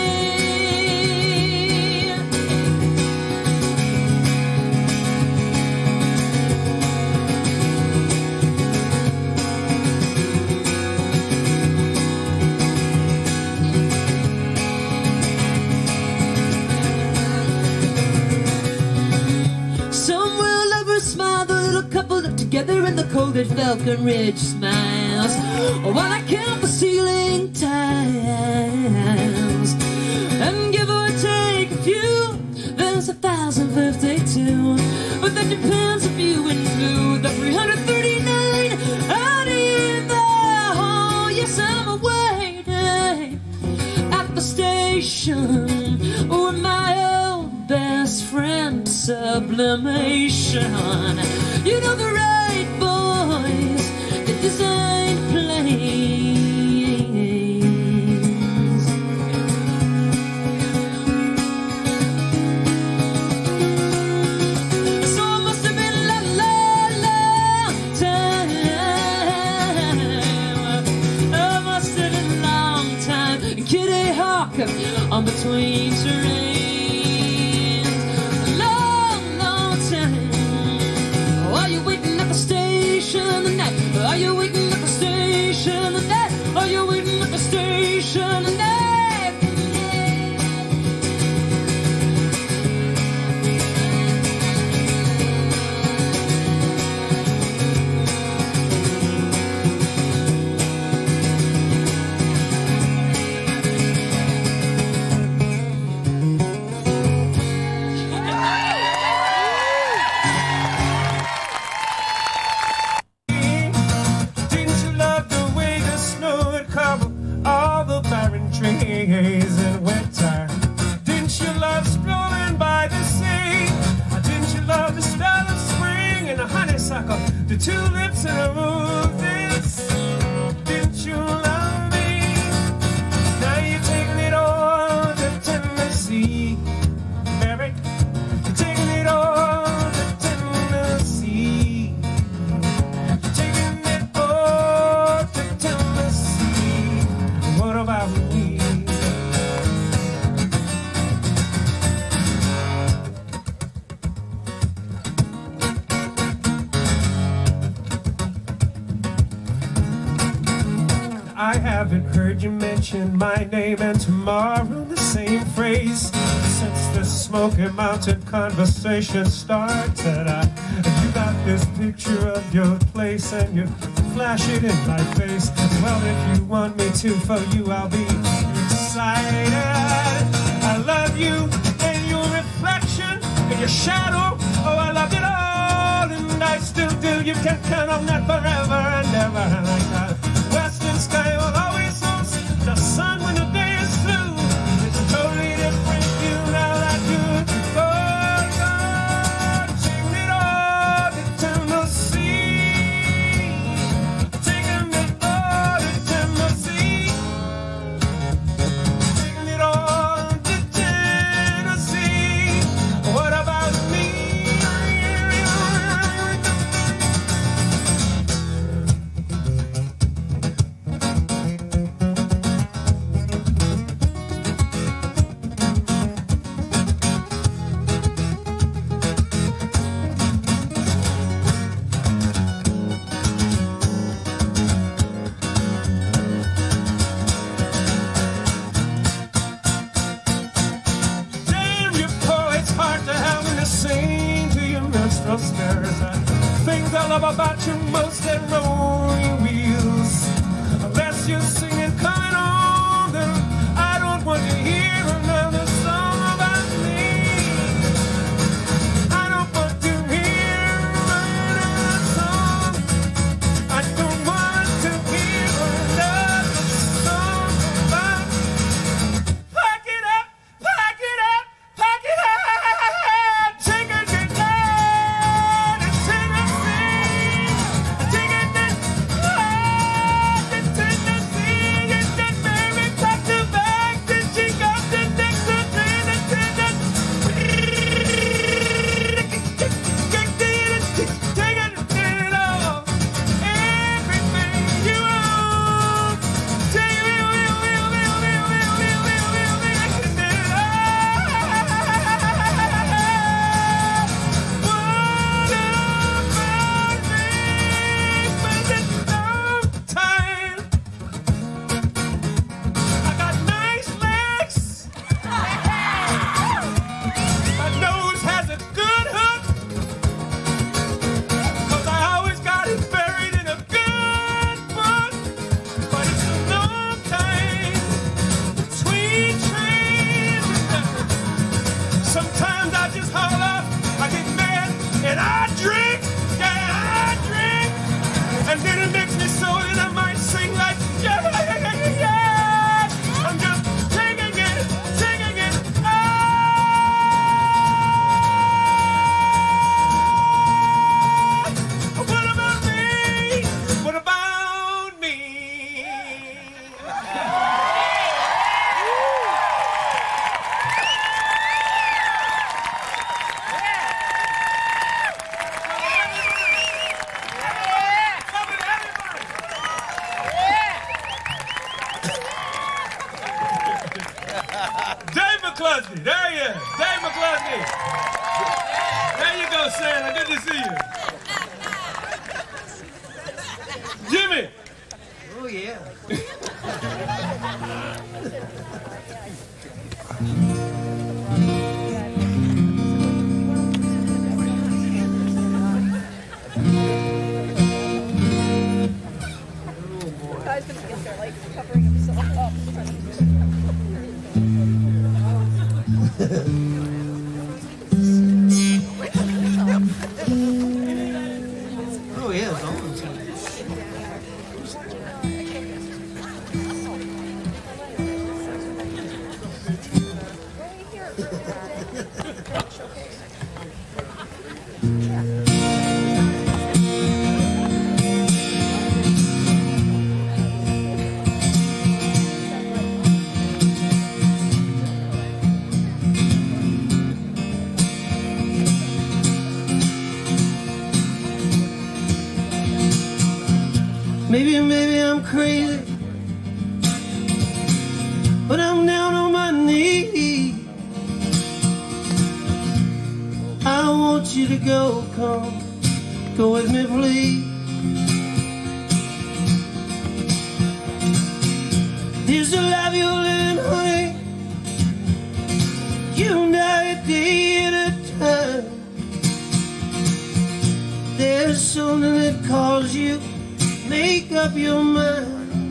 Together in the cold at Falcon Ridge smiles, while I count the ceiling tiles, and give or take a few, there's a thousand fifty-two, but that depends if you include the three hundred thirty-nine out in the hall. Yes, I'm waiting at the station with my old best friend Sublimation. You know the right boys that design planes. So it must have been a long, long time. Oh, it must have been a long time. Kitty Hawk on between terrains. Are you waiting at the station tonight? Are you waiting at the station tonight? Are you waiting at the station tonight? Trees in winter. Didn't you love strolling by the sea? Didn't you love the start of spring and the honeysuckle, the tulips and the roses? Didn't you love me? Now you're taking it all to Tennessee, baby. You're taking it all to Tennessee. You're taking it all to Tennessee. What about me? I haven't heard you mention my name and tomorrow the same phrase since the Smoky Mountain conversation started. I, you got this picture of your place and you flash it in my face. Well, if you want me to, for you I'll be excited. I love you and your reflection and your shadow. Oh, I loved it all and I still do. You can count on that forever and ever. Like that western sky will always host the sun when the day is through. It's totally different view now that you're gone, gone. Taking it all to Tennessee. Taking it all to Tennessee. Taking it all to Tennessee. What about me? Things I love about you most that rolling wheels. Unless you're singing coming on, then I don't want to hear another song about me. I don't want to hear another song. I don't want to hear another song about me. Pack it up, pack it up, pack it up. Take it down and take it. Sometimes I just haul off, I get mad, and I drink, yeah, I drink, and then it makes me so that I might sing like, yeah, yeah, yeah, yeah, yeah. I'm just taking it, taking it, ah. What about me? What about me? Dave McCluskey, there he is. Dave McCluskey. There you go, Santa. Good to see you. Jimmy. Oh, yeah. Guy's gonna get there, like covering himself up. Oh, yeah, it's on. Maybe, maybe I'm crazy, but I'm down on my knees. I want you to go, come, go with me, please. This is the life you're living, honey. You die a day at a time. There's something that calls you, make up your mind.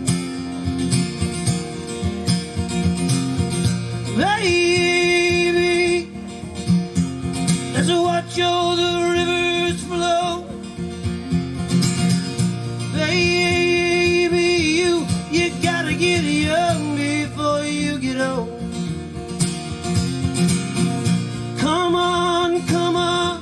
Baby, let's watch all the rivers flow. Baby, you, you gotta get young before you get old. Come on, come on,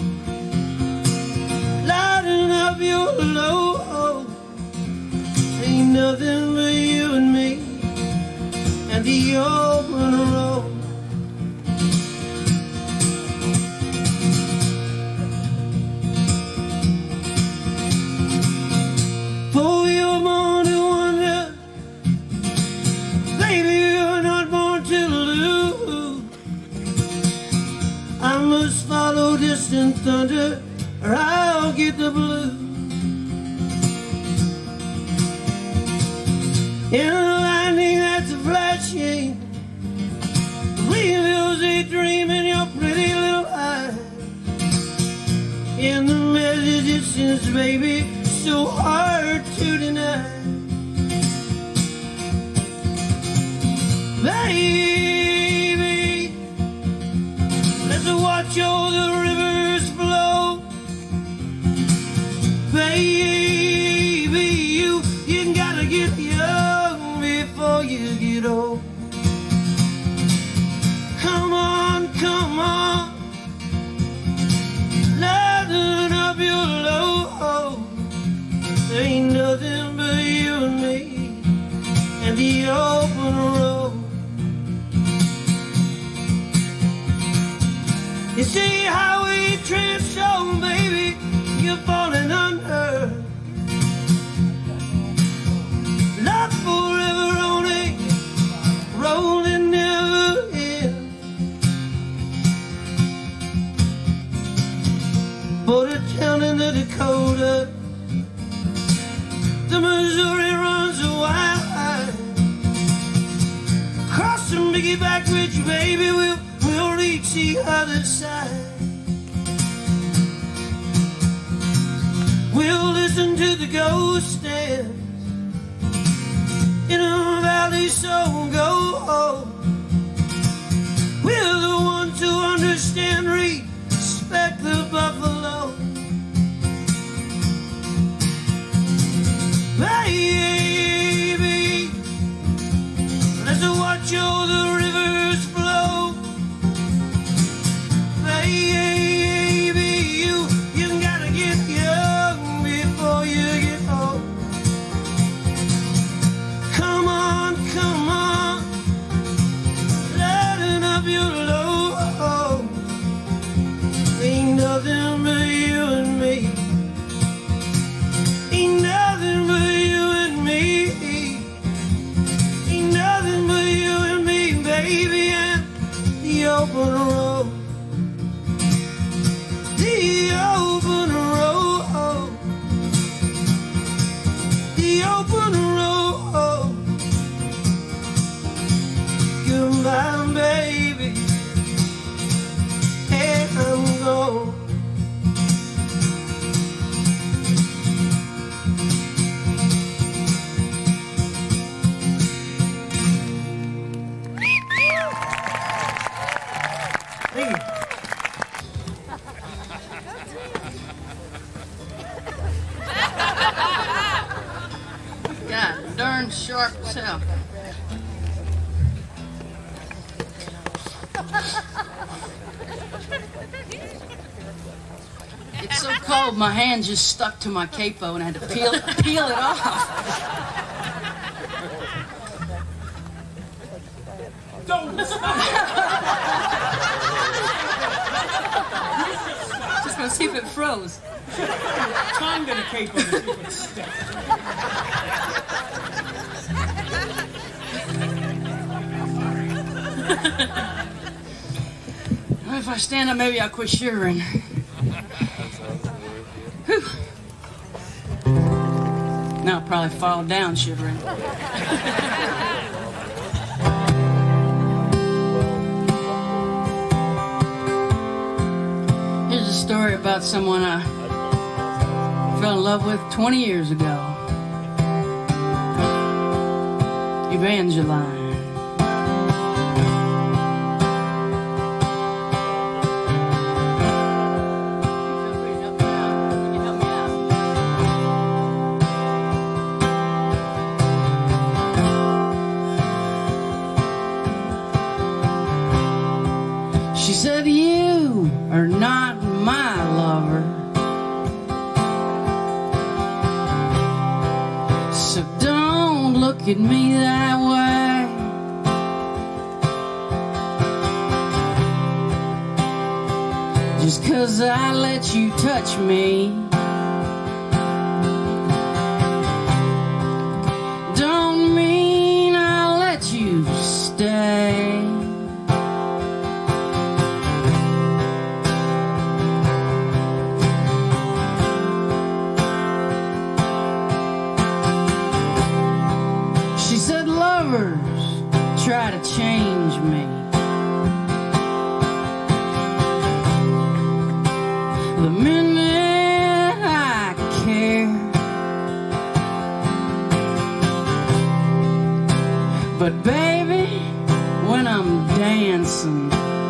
lighten up your load. Ain't nothing but you and me and the open road. For you're born to wonder, baby, you're not born to lose. I must follow distant thunder, or I'll get the blues. In a lightning that's a flashing, reveals a dream in your pretty little eyes. In the message it sends, baby, so hard to deny. Baby, let's watch all the rivers flow. Baby, you, you gotta get young before you get old. Come on, come on, lighten up your load. There ain't nothing but you and me and the open road. You see how we drift on, baby, you're falling under. Love forever on a rolling never ends. For the town in the Dakota, the Missouri runs a wide. Crossing Biggie Back Ridge, baby, we'll, we'll reach the other side. We'll listen to the ghost dance in a valley so go home. We're the ones who understand, respect the buffalo. Baby, let's watch all the rivers flow. Baby, you, you gotta get young before you get old. Come on, come on, lighten up your load. Ain't nothing but you and me. Ain't nothing but you and me. Ain't nothing but you and me, baby, and the open road. The open road. The open road. Goodbye, baby, and I'm gone. Thank you. God darn sharp as hell. It's so cold, my hand just stuck to my capo and I had to peel, peel it off. Don't stop! Just gonna see if it froze. Tongue to the capo to see if it sticks. If I stand up, maybe I'll quit shivering. Whew. Now I'll probably fall down shivering. story about someone I fell in love with twenty years ago. Evangeline. She said, "You are not my lover, so don't look at me that way. Just 'cause I let you touch me don't mean I'll let you stay." She said, "Lovers try to change me, the minute I care, but baby, when I'm dancing,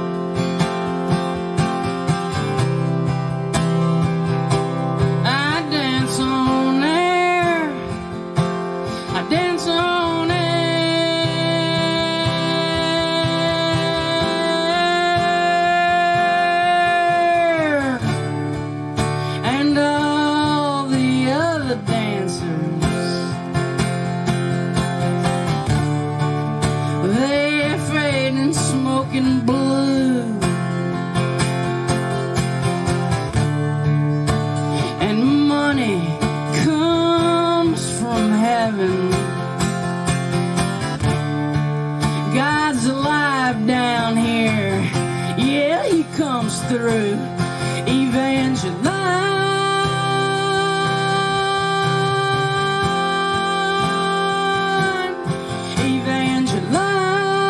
I dance on air, I dance on air, and all the other dancers, they're fading, smoking blue, and money comes from heaven. God's alive down here, yeah, he comes through. Evangeline, Evangeline.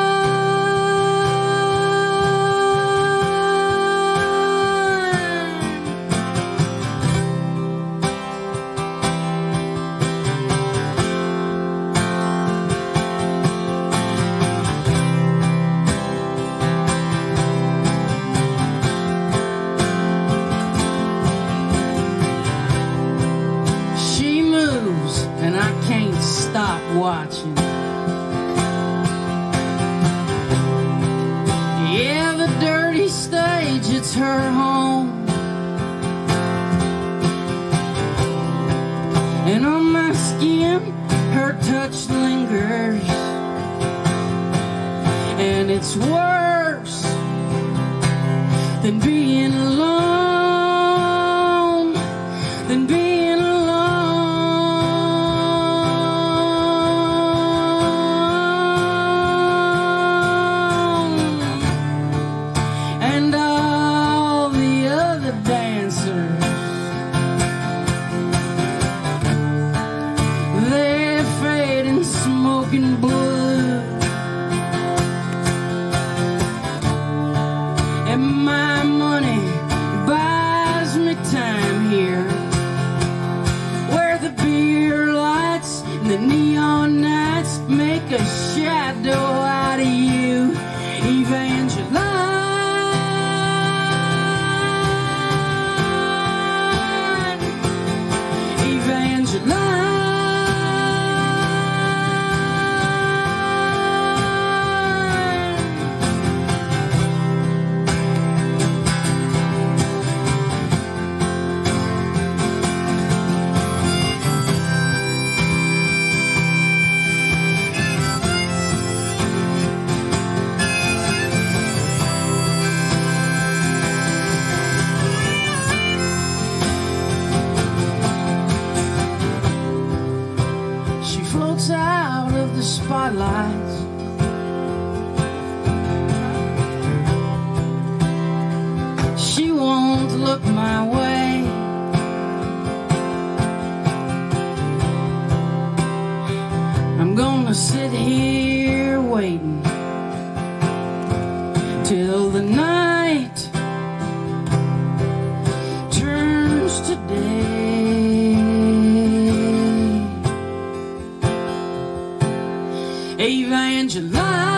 She moves and I can't stop watching. Yeah, the dirty stage, it's her home, and on my skin her touch lingers, and it's worse than being alone, than being alone. And all the other dancers, they're fading, smoking blue, and my money buys me time here, where the beer lights and the neon nights make a shadow out of you. Evangeline, Evangeline. She floats out of the spotlight, she won't look my way. I'm gonna sit here waiting till the night today. Evangeline,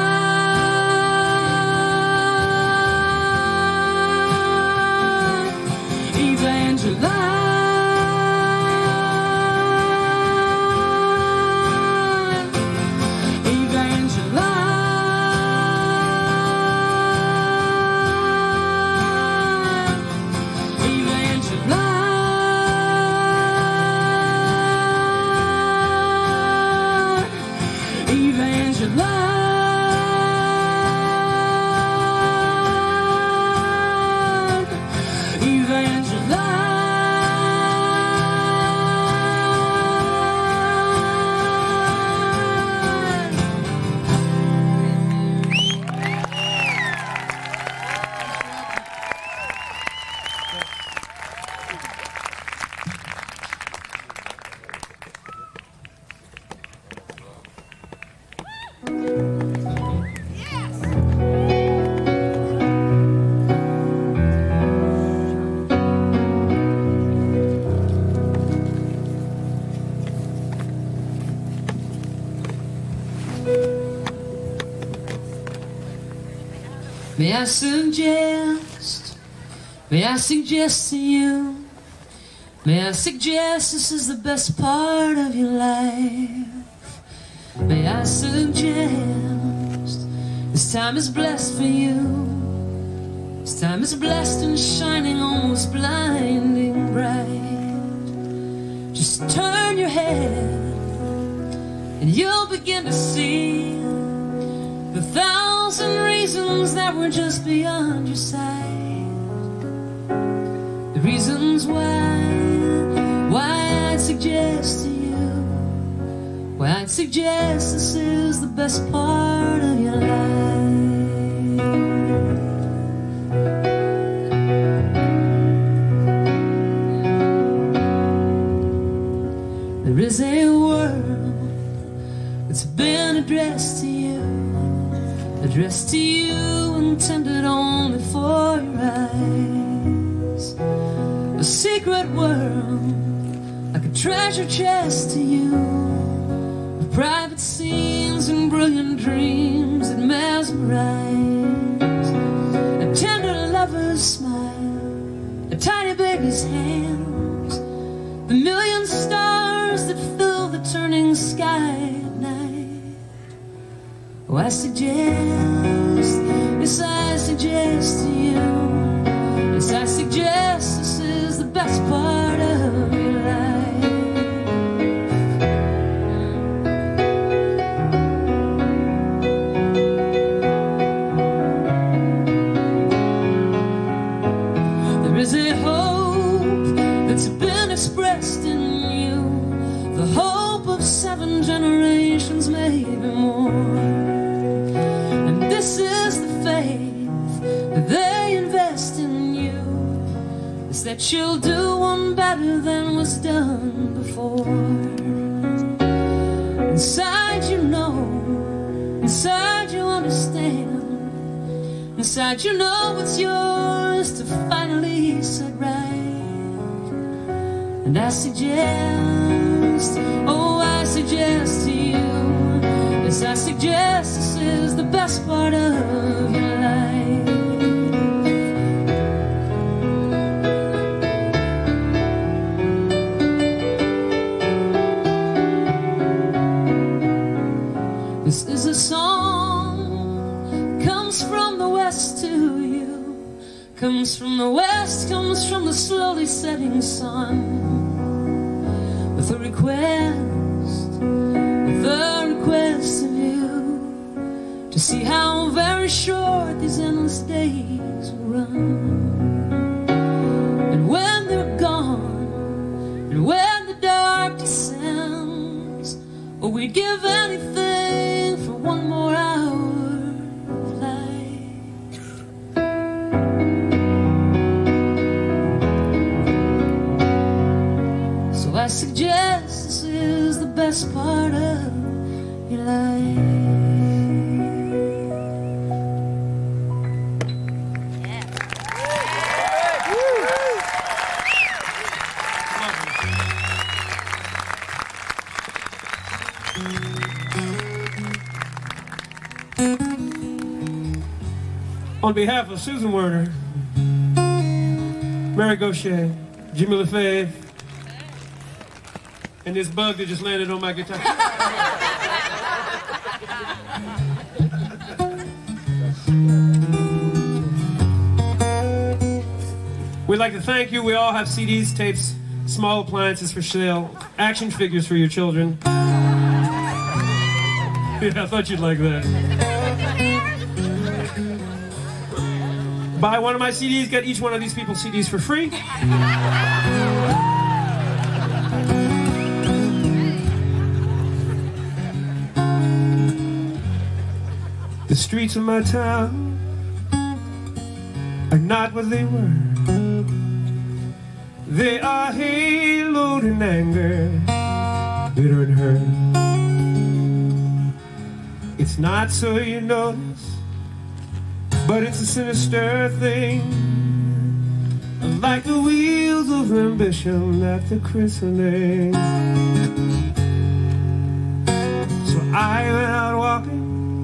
may I suggest, may I suggest to you, may I suggest this is the best part of your life. May I suggest this time is blessed for you. This time is blessed and shining almost blinding bright. Just turn your head and you'll begin to see the thousand reasons that were just beyond your sight. The reasons why, why I'd suggest to you, why I'd suggest this is the best part of your life. There is a world that's been addressed to you, addressed to you, intended only for your eyes. A secret world, like a treasure chest to you, with private scenes and brilliant dreams that mesmerize. A tender lover's smile, a tiny baby's hands, the million stars that fill the turning sky at night. Oh, I suggest, yes, I suggest to you, yes, I suggest this is the best part of your life. There is a hope that's been expressed in you, the hope of seven generations, maybe more. This is the faith that they invest in you, is that you'll do one better than was done before. Inside you know, inside you understand, inside you know it's yours to finally set right. And I suggest, oh I suggest to you, yes, I suggest this is the best part of your life. This is a song, comes from the west to you, comes from the west, comes from the slowly setting sun, with a request, with a request of you, to see how very short these endless days will run. And when they're gone, and when the dark descends, oh, we'd give anything for one more hour of light. So I suggest this is the best part of your life. Yeah. On behalf of Susan Werner, Mary Gauthier, Jimmy LaFave, and this bug that just landed on my guitar. We'd like to thank you. We all have C Ds, tapes, small appliances for sale, action figures for your children. Yeah, I thought you'd like that. Buy one of my C Ds, get each one of these people C Ds for free. The streets of my town are not what they were. They are haloed in anger, bitter and hurt. It's not so you notice, but it's a sinister thing, like the wheels of ambition at the christening. So I went out walking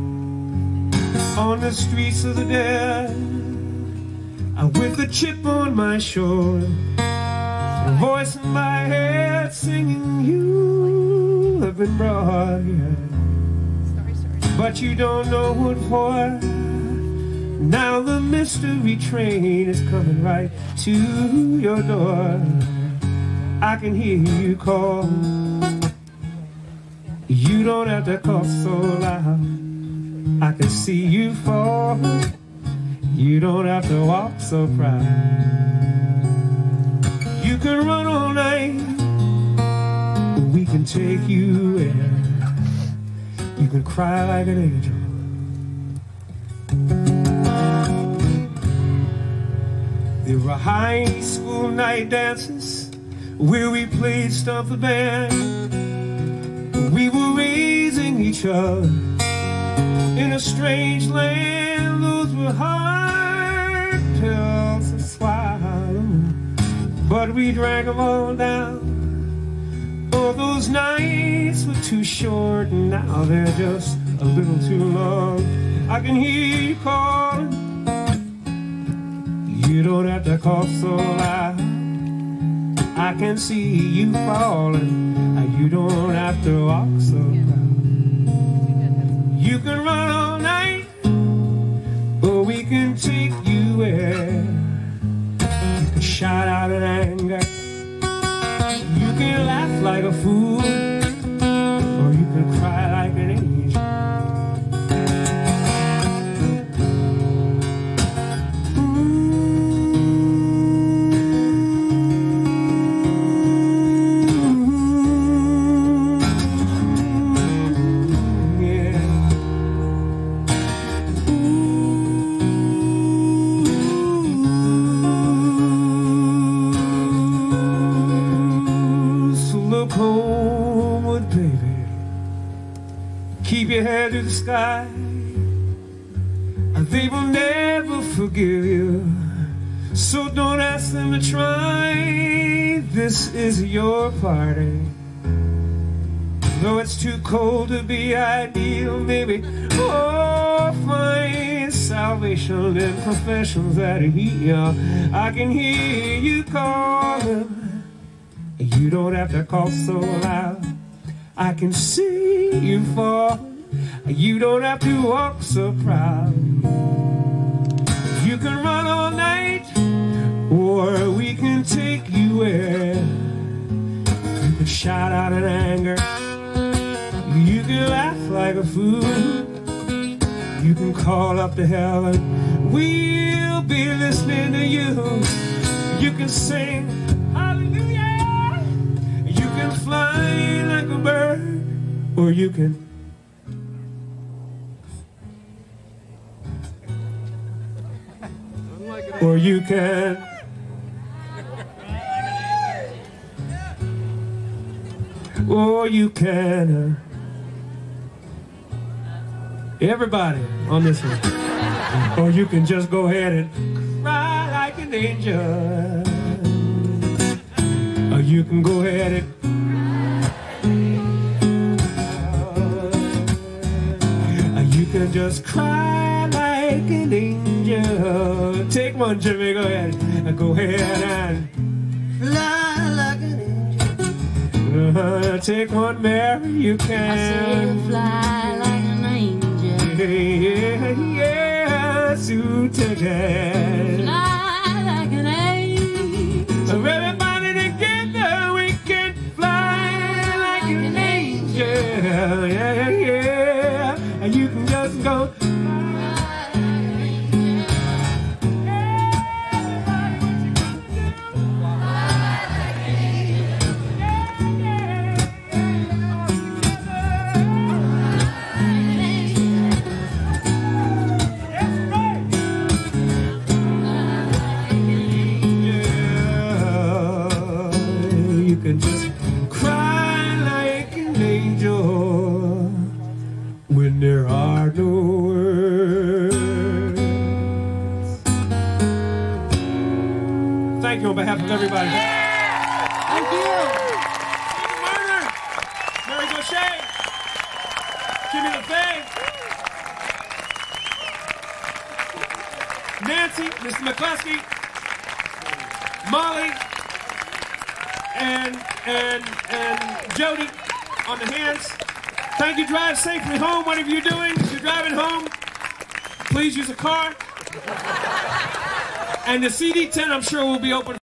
on the streets of the dead, with a chip on my shoulder, a voice in my head singing, you have been brought here, but you don't know what for. Now the mystery train is coming right to your door. I can hear you call. You don't have to call so loud. I can see you fall. You don't have to walk so proud. You can run all night. We can take you in. You can cry like an angel. There were high school night dances where we played Stomp the Band. We were raising each other in a strange land. Those were hard pills to swallow, but we drank them all down. Oh, those nights were too short, and now they're just a little too long. I can hear you calling. You don't have to call so loud. I can see you falling. You don't have to walk so proud. You can run all night, or we can take you where you can shout out in anger. You can laugh like a fool, or you can cry like an angel. Keep your head to the sky. They will never forgive you, so don't ask them to try. This is your party. Though it's too cold to be ideal, maybe oh, find salvation in professions that heal. I can hear you calling. You don't have to call so loud. I can see you fall. You don't have to walk so proud. You can run all night, or we can take you where you can shout out in anger. You can laugh like a fool. You can call up to heaven. We'll be listening to you. You can sing hallelujah. You can fly like a bird, or you can or you can or you can uh, everybody on this one. Or you can just go ahead and cry like an angel. Or you can go ahead and or you can just cry like an angel. Take one, Jimmy, go ahead. Go ahead and fly like an angel. Uh, take one, Mary, you can. I said fly like an angel. Yeah, yeah, so take it. Fly like an angel. So everybody together, we can fly like an angel. Yeah, yeah, yeah. And you can just go. And just cry like an angel when there are no words. Thank you on behalf of everybody. Thank you. Murder, Mary Gaucher, Jimmy LaFay, Nancy, Mister McCluskey, Molly, and and and Jody on the hands. Thank you. Drive safely home. Whatever you're doing, if you're driving home, please use a car. And the C D ten, I'm sure, will be open.